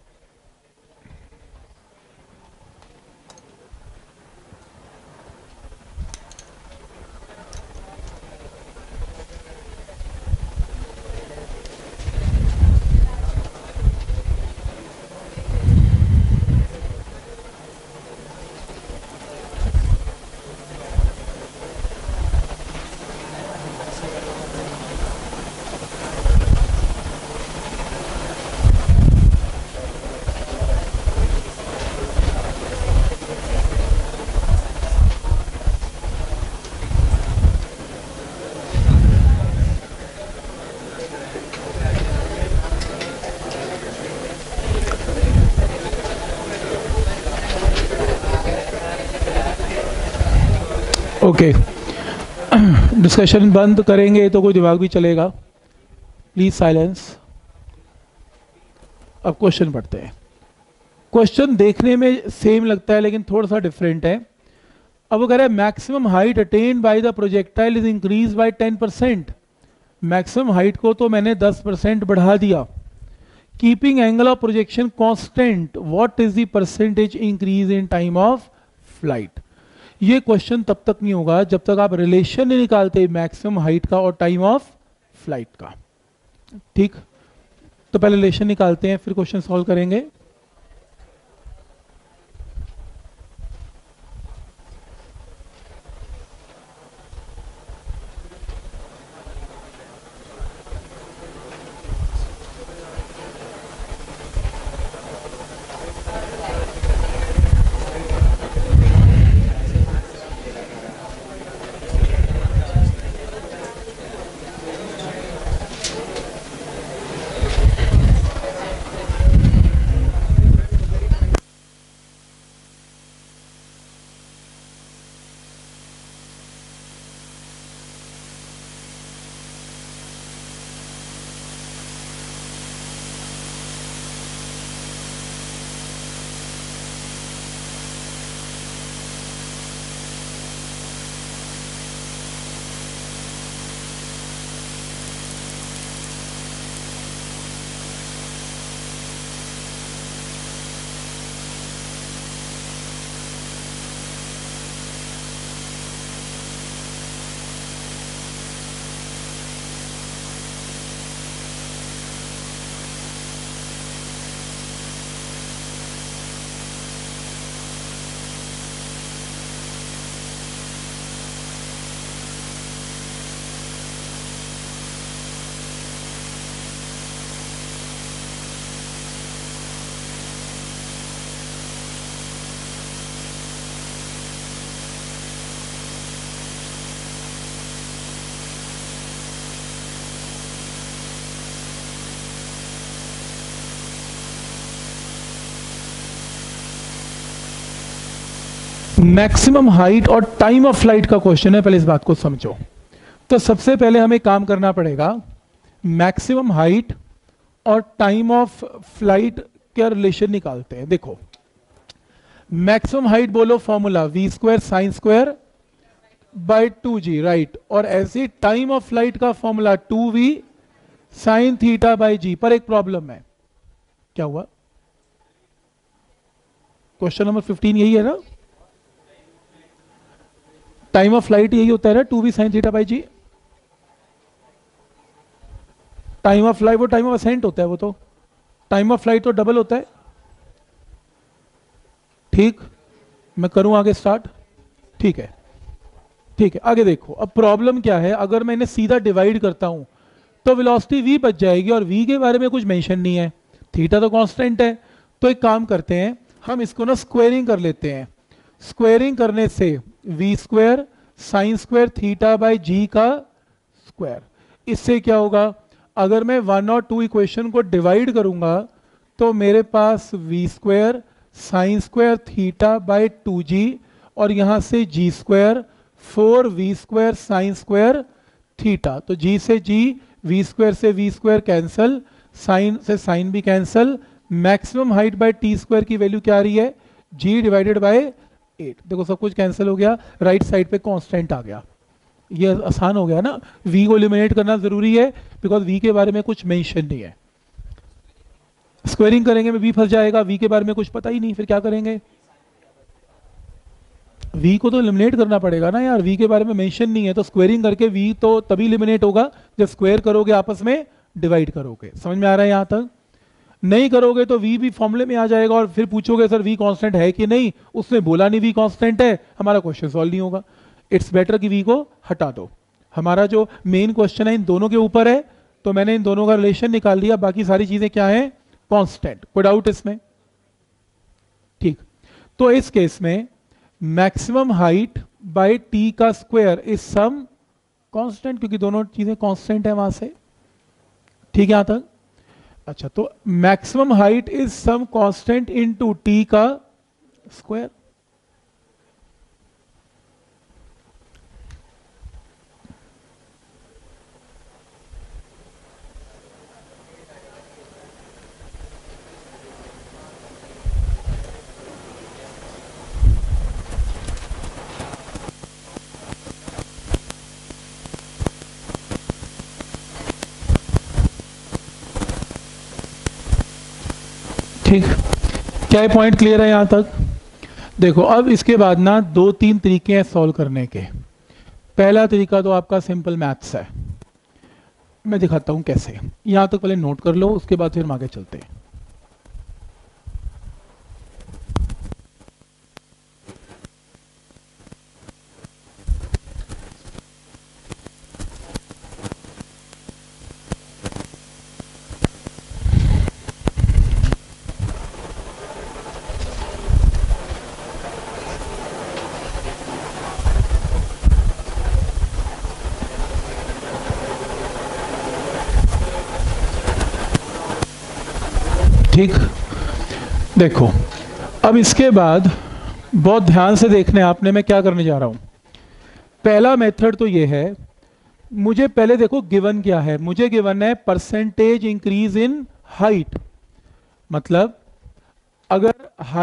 ओके, डिस्कशन बंद करेंगे तो कोई दिमाग भी चलेगा, प्लीज साइलेंस। अब क्वेश्चन पढ़ते हैं। क्वेश्चन देखने में सेम लगता है लेकिन थोड़ा सा डिफरेंट है। अब वो कह रहा है maximum height attained by the projectile is increase by 10%। Maximum height को तो मैंने 10% बढ़ा दिया, keeping angle of projection constant, what is the percentage increase in time of flight. ये क्वेश्चन तब तक नहीं होगा जब तक आप रिलेशन नहीं निकालते मैक्सिमम हाइट का और टाइम ऑफ फ्लाइट का। ठीक, तो पहले रिलेशन निकालते हैं फिर क्वेश्चन सॉल्व करेंगे। मैक्सिमम हाइट और टाइम ऑफ फ्लाइट का क्वेश्चन है, पहले इस बात को समझो। तो सबसे पहले हमें काम करना पड़ेगा, मैक्सिमम हाइट और टाइम ऑफ फ्लाइट का रिलेशन निकालते हैं। देखो मैक्सिमम हाइट बोलो formula v² sin² by 2g, right. और ऐसे टाइम ऑफ फ्लाइट का formula 2v sin theta by g। पर एक प्रॉब्लम है, क्या हुआ? क्वेश्चन नंबर 15 यही है ना, टाइम ऑफ फ्लाइट यही होता है ना, 2v sin theta by g। Time of flight वो टाइम ऑफ असेंट होता है, वो तो टाइम ऑफ फ्लाइट तो डबल होता है। ठीक, मैं करूं आगे स्टार्ट? ठीक है, ठीक है, आगे देखो। अब प्रॉब्लम क्या है, अगर मैं इन्हें सीधा डिवाइड करता हूं तो वेलोसिटी v बच जाएगी, और v के बारे में कुछ मेंशन नहीं है, थीटा तो कांस्टेंट है। तो एक काम करते हैं, हम इसको ना स्क्वायरिंग कर लेते हैं। स्क्वायरिंग करने से v² sin² theta by g का स्क्वायर। इससे क्या होगा, अगर मैं 1 और 2 इक्वेशन को डिवाइड करूंगा तो मेरे पास v² sin² theta by 2g, और यहां से g² 4v² sin² थीटा। तो g से g, v² से v² कैंसल, साइन से साइन भी cancel. Maximum height by t² की वैल्यू क्या आ रही है, g डिवाइडेड बाय 8। देखो सब कुछ कैंसिल हो गया, राइट साइड पे कांस्टेंट आ गया। ये आसान हो गया ना, v को एलिमिनेट करना जरूरी है बिकॉज v के बारे में कुछ मेंशन नहीं है। स्क्वायरिंग करेंगे में v फंस जाएगा, v के बारे में कुछ पता ही नहीं, फिर क्या करेंगे? v को तो एलिमिनेट करना पड़ेगा ना यार, v के बारे में मेंशन नहीं है, तो स्क्वायरिंग करके v तो तभी एलिमिनेट होगा जब स्क्वायर करोगे, आपस में डिवाइड करोगे। समझ में आ रहा है यहां तक? नहीं करोगे तो v भी फॉर्मूले में आ जाएगा, और फिर पूछोगे सर v कांस्टेंट है कि नहीं, उसने बोला नहीं v कांस्टेंट है, हमारा क्वेश्चन सॉल्व नहीं होगा। इट्स बेटर कि v को हटा दो। हमारा जो मेन क्वेश्चन है इन दोनों के ऊपर है, तो मैंने इन दोनों का रिलेशन निकाल लिया, बाकी सारी चीजें क्या है, कांस्टेंट। कोई डाउट इसमें? ठीक, तो इस केस में मैक्सिमम हाइट बाय t का स्क्वायर इज सम कांस्टेंट, क्योंकि दोनों चीजें कांस्टेंट है वहां से। ठीक है यहां तक? अच्छा, तो maximum height is some constant into t का स्क्वायर। ठीक, क्या ये पॉइंट क्लियर है यहां तक? देखो अब इसके बाद ना 2-3 तरीके हैं सॉल्व करने के। पहला तरीका तो आपका सिंपल मैथ्स है, मैं दिखाता हूं कैसे। यहां तक पहले नोट कर लो, उसके बाद फिर हम आगे चलते हैं। ठीक, देखो अब इसके बाद बहुत ध्यान से देखने आपने, मैं क्या करने जा रहा हूं। पहला मेथड तो ये है, मुझे पहले देखो गिवन क्या है, मुझे गिवन है परसेंटेज इंक्रीज इन हाइट। मतलब अगर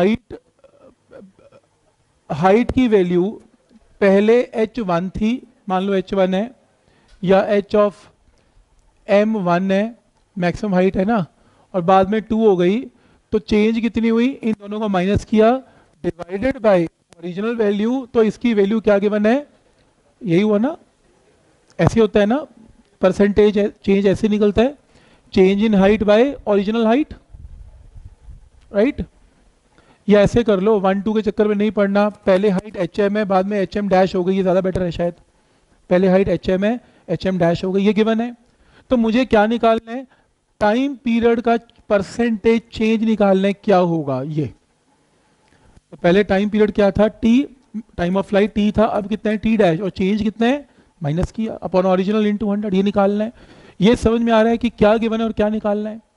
हाइट की वैल्यू पहले h1 थी, मान लो h1 है, या h ऑफ m1 है, मैक्सिमम हाइट है ना, और बाद में 2 हो गई, तो चेंज कितनी हुई, इन दोनों को माइनस किया, डिवाइडेड बाय ओरिजिनल वैल्यू। तो इसकी वैल्यू क्या गिवन है, यही हुआ ना, ऐसे होता है ना, परसेंटेज चेंज ऐसे निकलता है, change in height by original height, right. या ऐसे कर लो, 1-2 के चक्कर में नहीं पढ़ना, पहले हाइट HM है, बाद में HM डैश हो गई, ये ज़्यादा बेटर है शायद। पहले हाइट HM है, HM डैश हो गई, ये गिवन है। तो मुझे क्या निकालना है, टाइम पीरियड का परसेंटेज चेंज निकालना है, क्या होगा ये। तो पहले टाइम पीरियड क्या था, t, time of flight t था, अब कितना है t डैश, और चेंज कितना है, माइनस किया अपॉन ओरिजिनल इनटू 100, ये निकालना है। ये समझ में आ रहा है कि क्या गिवन है और क्या निकालना है।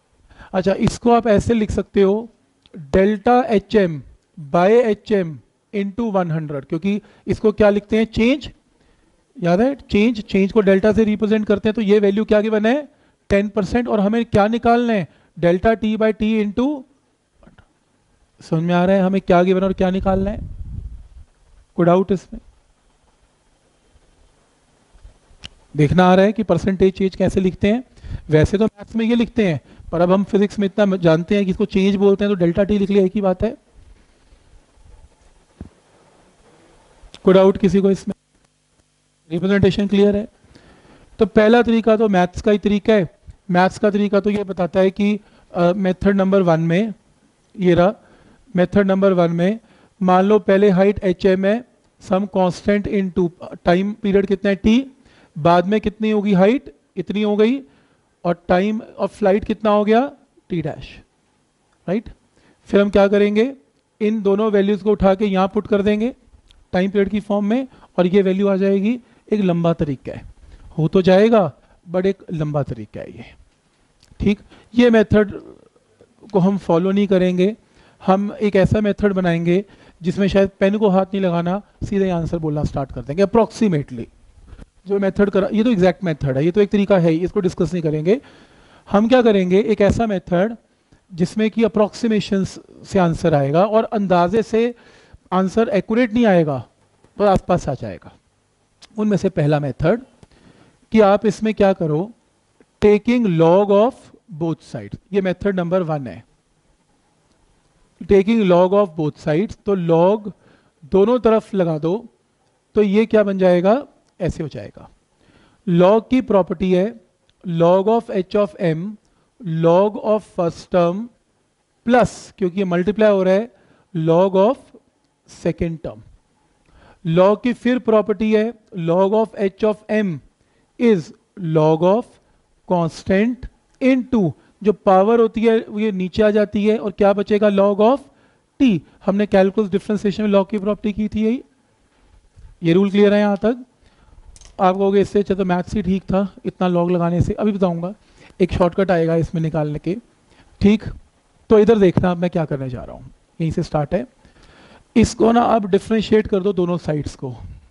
अच्छा, इसको आप ऐसे लिख सकते हो, delta HM by HM into 100, क्योंकि इसको क्या लिखते हैं, चेंज, याद है चेंज, चेंज को डेल्टा से रिप्रेजेंट करते हैं, तो ये वैल्यू क्या गिवन है 10%, और हमें क्या निकालना है delta t by t into, समझ में आ रहा है हमें क्या गिवन और क्या निकालना है, कोई डाउट इसमें, देखना आ रहा है कि परसेंटेज चेंज कैसे लिखते हैं, वैसे तो मैथ्स में ये लिखते हैं, पर अब हम फिजिक्स में इतना जानते हैं कि इसको चेंज बोलते हैं, तो डेल्टा टी लिख लिया, एक ही बात है, कोई डाउट किसी को इसमें, रिप्रेजेंटेशन क्लियर है। तो पहला तरीका तो मैथ्स का ही तरीका है, मैथ्स का तरीका तो ये बताता है कि मेथड नंबर 1 में, ये रहा मेथड नंबर 1 में, मान लो पहले हाइट एच एम है, some constant into time period कितना है टी, बाद में कितनी होगी हाइट इतनी हो गई, और टाइम ऑफ फ्लाइट कितना हो गया टी डैश, राइट। फिर हम क्या करेंगे, इन दोनों वैल्यूज को उठा के यहाँ पुट कर देंगे टाइम पीरियड की फॉर्म में, और ये वैल्यू आ जाएगी, एक लंबा तरीका है, हो तो जाएगा बट एक लंबा तरीका है ये, ठीक। ये मेथड को हम फॉलो नहीं करेंगे, हम एक ऐसा मेथड बनाएंगे जिसमें शायद पेन को हाथ नहीं लगाना, सीधे आंसर बोलना स्टार्ट कर देंगे अप्रॉक्सीमेटली, जो मेथड करा, ये तो एग्जैक्ट मेथड है, ये तो एक तरीका है, इसको डिस्कस नहीं करेंगे। हम क्या करेंगे, एक ऐसा मेथड जिसमें कि अप्रॉक्सीमेशन से आंसर आएगा, और अंदाजे से आंसर एक्यूरेट नहीं आएगा पर आसपास आ जाएगा। उनमें से पहला मेथड कि आप इसमें क्या करो, taking log of both sides, ये मेथड नंबर 1 है, taking log of both sides, तो लॉग दोनों तरफ लगा दो, तो ये क्या बन जाएगा, ऐसे हो जाएगा। लॉग की प्रॉपर्टी है log of h of m log of first term plus, क्योंकि ये मल्टीप्लाई हो रहा है, log of second term. Log की फिर प्रॉपर्टी है log of h of m is log of constant into, जो पावर होती है वो ये नीचे आ जाती है, और क्या बचेगा लॉग ऑफ टी। हमने कैलकुलस डिफरेंशिएशन में लॉग की प्रॉपर्टी की थी यही, ये रूल क्लियर है यहाँ तक। आप कहोगे इससे अच्छा तो मैथ्स ही ठीक था इतना लॉग लगाने से, अभी बताऊंगा एक शॉर्टकट आएगा इसमें निकालने के, ठीक। तो इधर देखना अब मैं क्या करने जा रहा हूँ, यहीं से स्टार्ट है, इसको ना आप डिफ्रेंशिएट कर दो दोनों साइड्स को,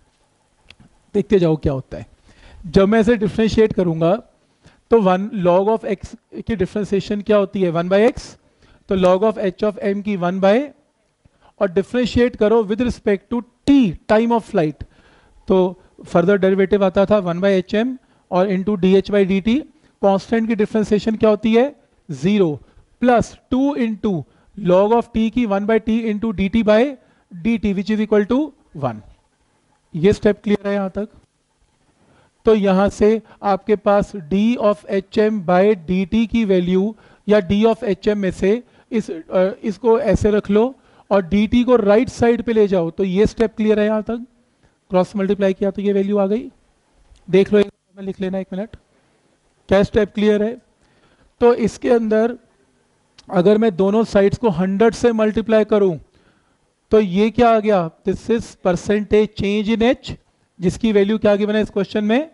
देखते जाओ क्या होता है। जब मैं इसे डिफ्रेंशिएट करूंगा तो 1 लॉग ऑफ एक्स की डिफ्रेंशिएशन क्या होती है 1/x, तो log of h of m की 1 और डिफ्रेंशिएट करो with respect to t time of flight, तो फर्दर डेरिवेटिव आता था 1/hm और into d h by d t, constant की डिफ्रेंशिएशन क्या होती है 0 plus 2 into log of t की 1/t into d t by d t which is equal to 1। ये स्टेप क्लियर है यहां तक। तो यहां से आपके पास d of h m by d t की वैल्यू, या d ऑफ एच एम में से इसको ऐसे रख लो और dt को राइट साइड पे ले जाओ, तो ये स्टेप क्लियर है यहां तक। क्रॉस मल्टीप्लाई किया तो ये वैल्यू आ गई, देख लो एक में लिख लेना 1 मिनट, क्या स्टेप क्लियर है। तो इसके अंदर अगर मैं दोनों साइड्स को 100 से मल्टीप्लाई करूं तो ये क्या आ गया, this is percentage change in h, जिसकी वैल्यू क्या गिवन है इस क्वेश्चन में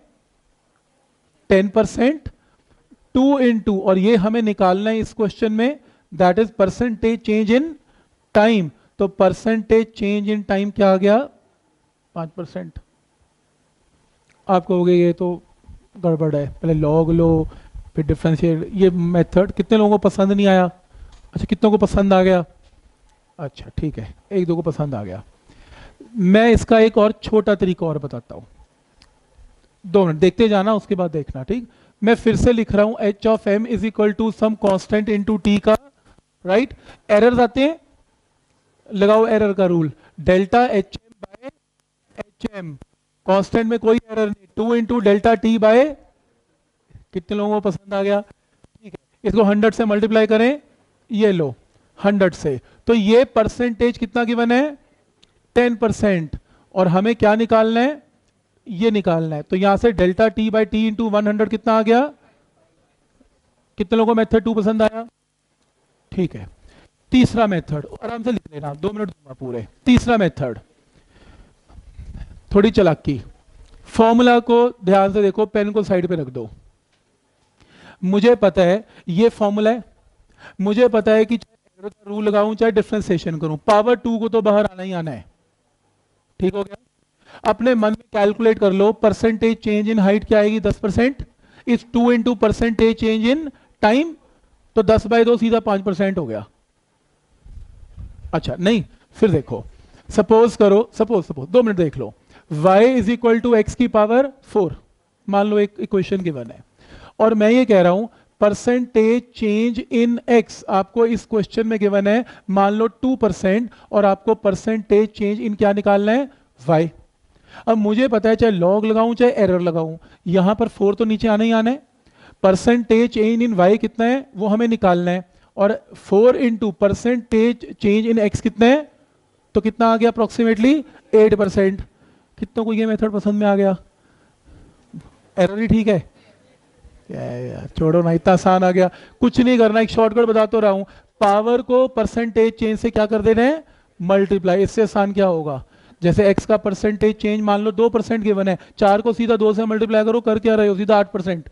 10%, 2 इंटू, और ये हमें निकालना है इस क्वेश्चन में, that is percentage change in time, तो परसेंटेज चेंज इन टाइम क्या आ गया 5%। आप कहोगे ये तो गड़बड़ है, पहले लॉग लो फिर डिफरेंशिएट, ये मेथड कितने लोगों को पसंद नहीं आया, अच्छा कितनों को पसंद आ गया, अच्छा ठीक है 1-2 को पसंद आ गया। मैं इसका एक और छोटा तरीका और बताता हूं, 2 मिनट देखते जाना उसके बाद देखना, ठीक। मैं फिर से लिख रहा हूं h of m is equal to some constant into t का, राइट। एरर्स आते हैं, लगाओ एरर का rule, delta h m by h m, constant में कोई एरर नहीं, 2 इंटू डेल्टा टी बाय, कितने लोगों को पसंद आ गया, ठीक है। इसको 100 से मल्टीप्लाई करें, ये लो 100 से, तो ये परसेंटेज कितना गिवन है 10%, और हमें क्या निकालना है ये निकालना है, तो यहां से delta t by t into 100 कितना आ गया, कितने लोगों को मेथड 2 पसंद आया, ठीक है। तीसरा मेथड आराम से लिख लेना, 2 मिनट दूंगा पूरे। तीसरा मेथड थोड़ी चालाकी, फॉर्मूला को ध्यान से देखो, पेन को साइड पे रख दो। मुझे पता है ये फॉर्मूला है, मुझे पता है कि चाहे एरर का रूल लगाऊं चाहे डिफरेंशिएशन करूं, पावर 2 को तो बाहर आना ही आना है, ठीक हो गया। अपने मन में कैलकुलेट कर लो, परसेंटेज चेंज इन हाइट क्या आएगी, 10%। इस 2 into percentage change in time, तो 10/2 सीधा 5% हो गया। अच्छा नहीं, फिर देखो, सपोज करो, सपोज 2 मिनट देख लो, y is equal to x की पावर 4, मान लो एक इक्वेशन गिवन है, और मैं ये कह रहा हूं परसेंटेज चेंज इन x आपको इस क्वेश्चन में गिवन है, मान लो 2%, और आपको परसेंटेज चेंज इन क्या निकालना है, y। अब मुझे पता है चाहे लॉग लगाऊं चाहे एरर लगाऊं, यहां पर 4 तो नीचे आना ही आना है। परसेंटेज चेंज इन y कितना है वो हमें निकालना है, और 4 into percentage change in x कितना है, तो कितना आ गया अप्रोक्सीमेटली 8%। कितनों को ये मेथड पसंद में आ गया, एरर ही ठीक है क्या है यार, छोड़ो ना, इतना आसान आ गया। कुछ नहीं करना, एक शॉर्टकट बता तो रहा हूं, पावर को परसेंटेज चेंज से क्या कर देना है, मल्टीप्लाई। इससे आसान क्या होगा, जैसे x का परसेंटेज चेंज मान लो 2% गिवन है, 4 को सीधा 2 से मल्टीप्लाई करो, कर क्या रहे हो, सीधा 8%।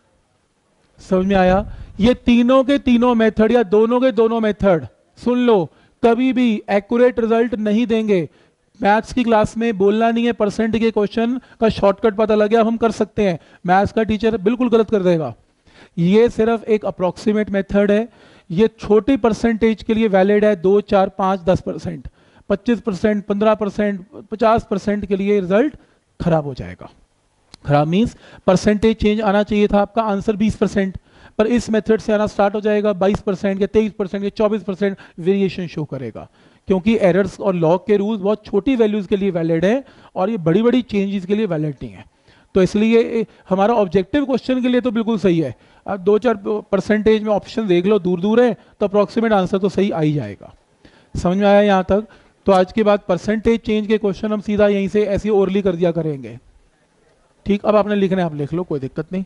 समझ में आया। ये तीनों के तीनों मेथड या दोनों के दोनों मेथड सुन लो, कभी भी एक्यूरेट रिजल्ट नहीं देंगे। मैथ्स की क्लास में बोलना नहीं है परसेंट के क्वेश्चन का शॉर्टकट पता लग गया हम कर सकते हैं, मैथ्स का टीचर बिल्कुल गलत कर देगा। ये सिर्फ एक अप्रोक्सीमेट मेथड है, ये छोटी परसेंटेज के लिए वैलिड है, 2, 4, 5, 10%, 25%, 15%, 50% के लिए रिजल्ट खराब हो जाएगा। खराब मीन्स परसेंटेज चेंज आना चाहिए था आपका आंसर 20%, पर इस मेथड से आना स्टार्ट हो जाएगा 22% या 23% या 24% वेरिएशन शो करेगा, क्योंकि एरर्स और लॉग के रूल्स बहुत छोटी वैल्यूज के लिए वैलिड है और ये बड़ी बड़ी चेंजेस के लिए वैलिड नहीं है। तो इसलिए हमारा ऑब्जेक्टिव क्वेश्चन के लिए तो बिल्कुल सही है। अब 2-4% में ऑप्शन देख लो दूर दूर है तो अप्रोक्सीमेट आंसर तो सही आ ही जाएगा। समझ में आया यहाँ तक। तो आज के बाद परसेंटेज चेंज के क्वेश्चन हम सीधा यहीं से ऐसी ओरली कर दिया करेंगे। ठीक, अब आपने लिखना है आप लिख लो, कोई दिक्कत नहीं।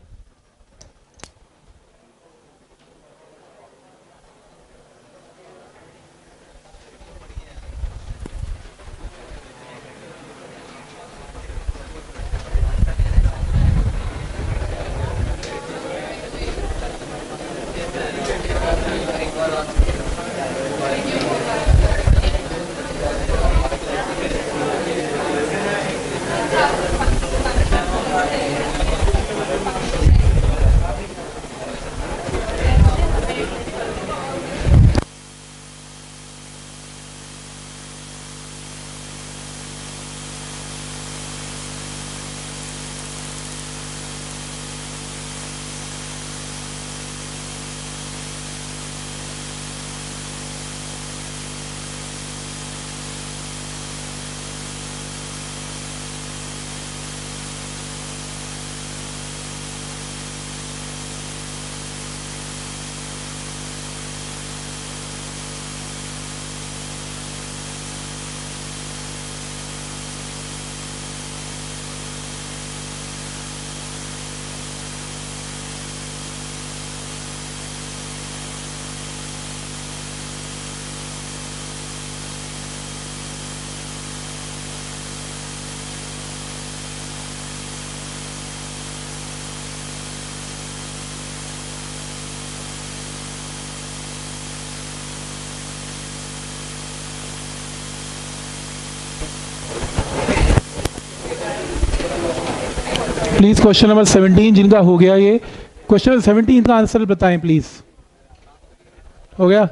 प्लीज क्वेश्चन नंबर 17 जिनका हो गया, ये क्वेश्चन नंबर 17 का आंसर बताएं प्लीज। हो गया।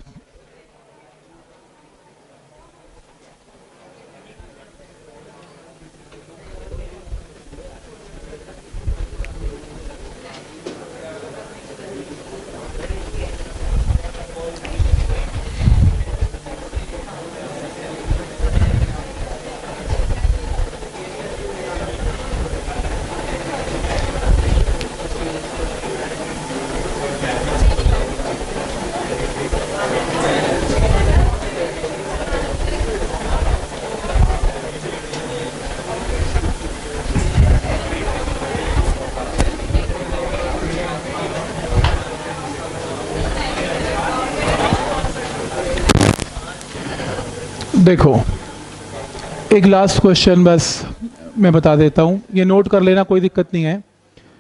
देखो एक लास्ट क्वेश्चन बस मैं बता देता हूं, ये नोट कर लेना, कोई दिक्कत नहीं है।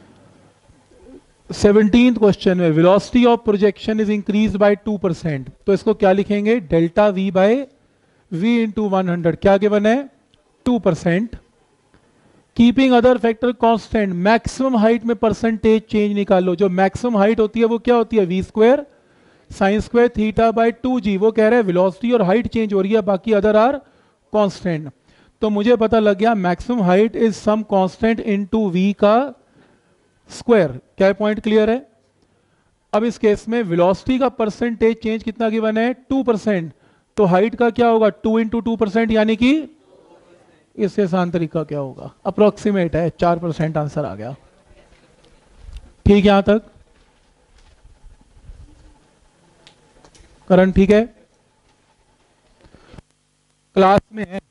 17th क्वेश्चन में velocity of projection is increase by 2%, तो इसको क्या लिखेंगे, delta v by v into 100। क्या गिवन है, 2%, keeping other factor constant, maximum height में परसेंटेज चेंज निकालो। जो मैक्सिमम हाइट होती है वो क्या होती है, v square sine square theta by 2g। वो कह रहे हैं वेलोसिटी और हाइट चेंज हो रही है, बाकी अदर आर कांस्टेंट। तो मुझे पता लग गया maximum height is some constant into v का स्क्वायर। क्या पॉइंट क्लियर है? अब इस केस में वेलोसिटी का परसेंटेज चेंज कितना गिवन है, 2%। तो हाइट का क्या होगा, 2 इंटू 2%, यानी कि इससे आसान तरीका क्या होगा, अप्रोक्सीमेट है, 4% आंसर आ गया। ठीक है यहां तक? करण ठीक है? क्लास में है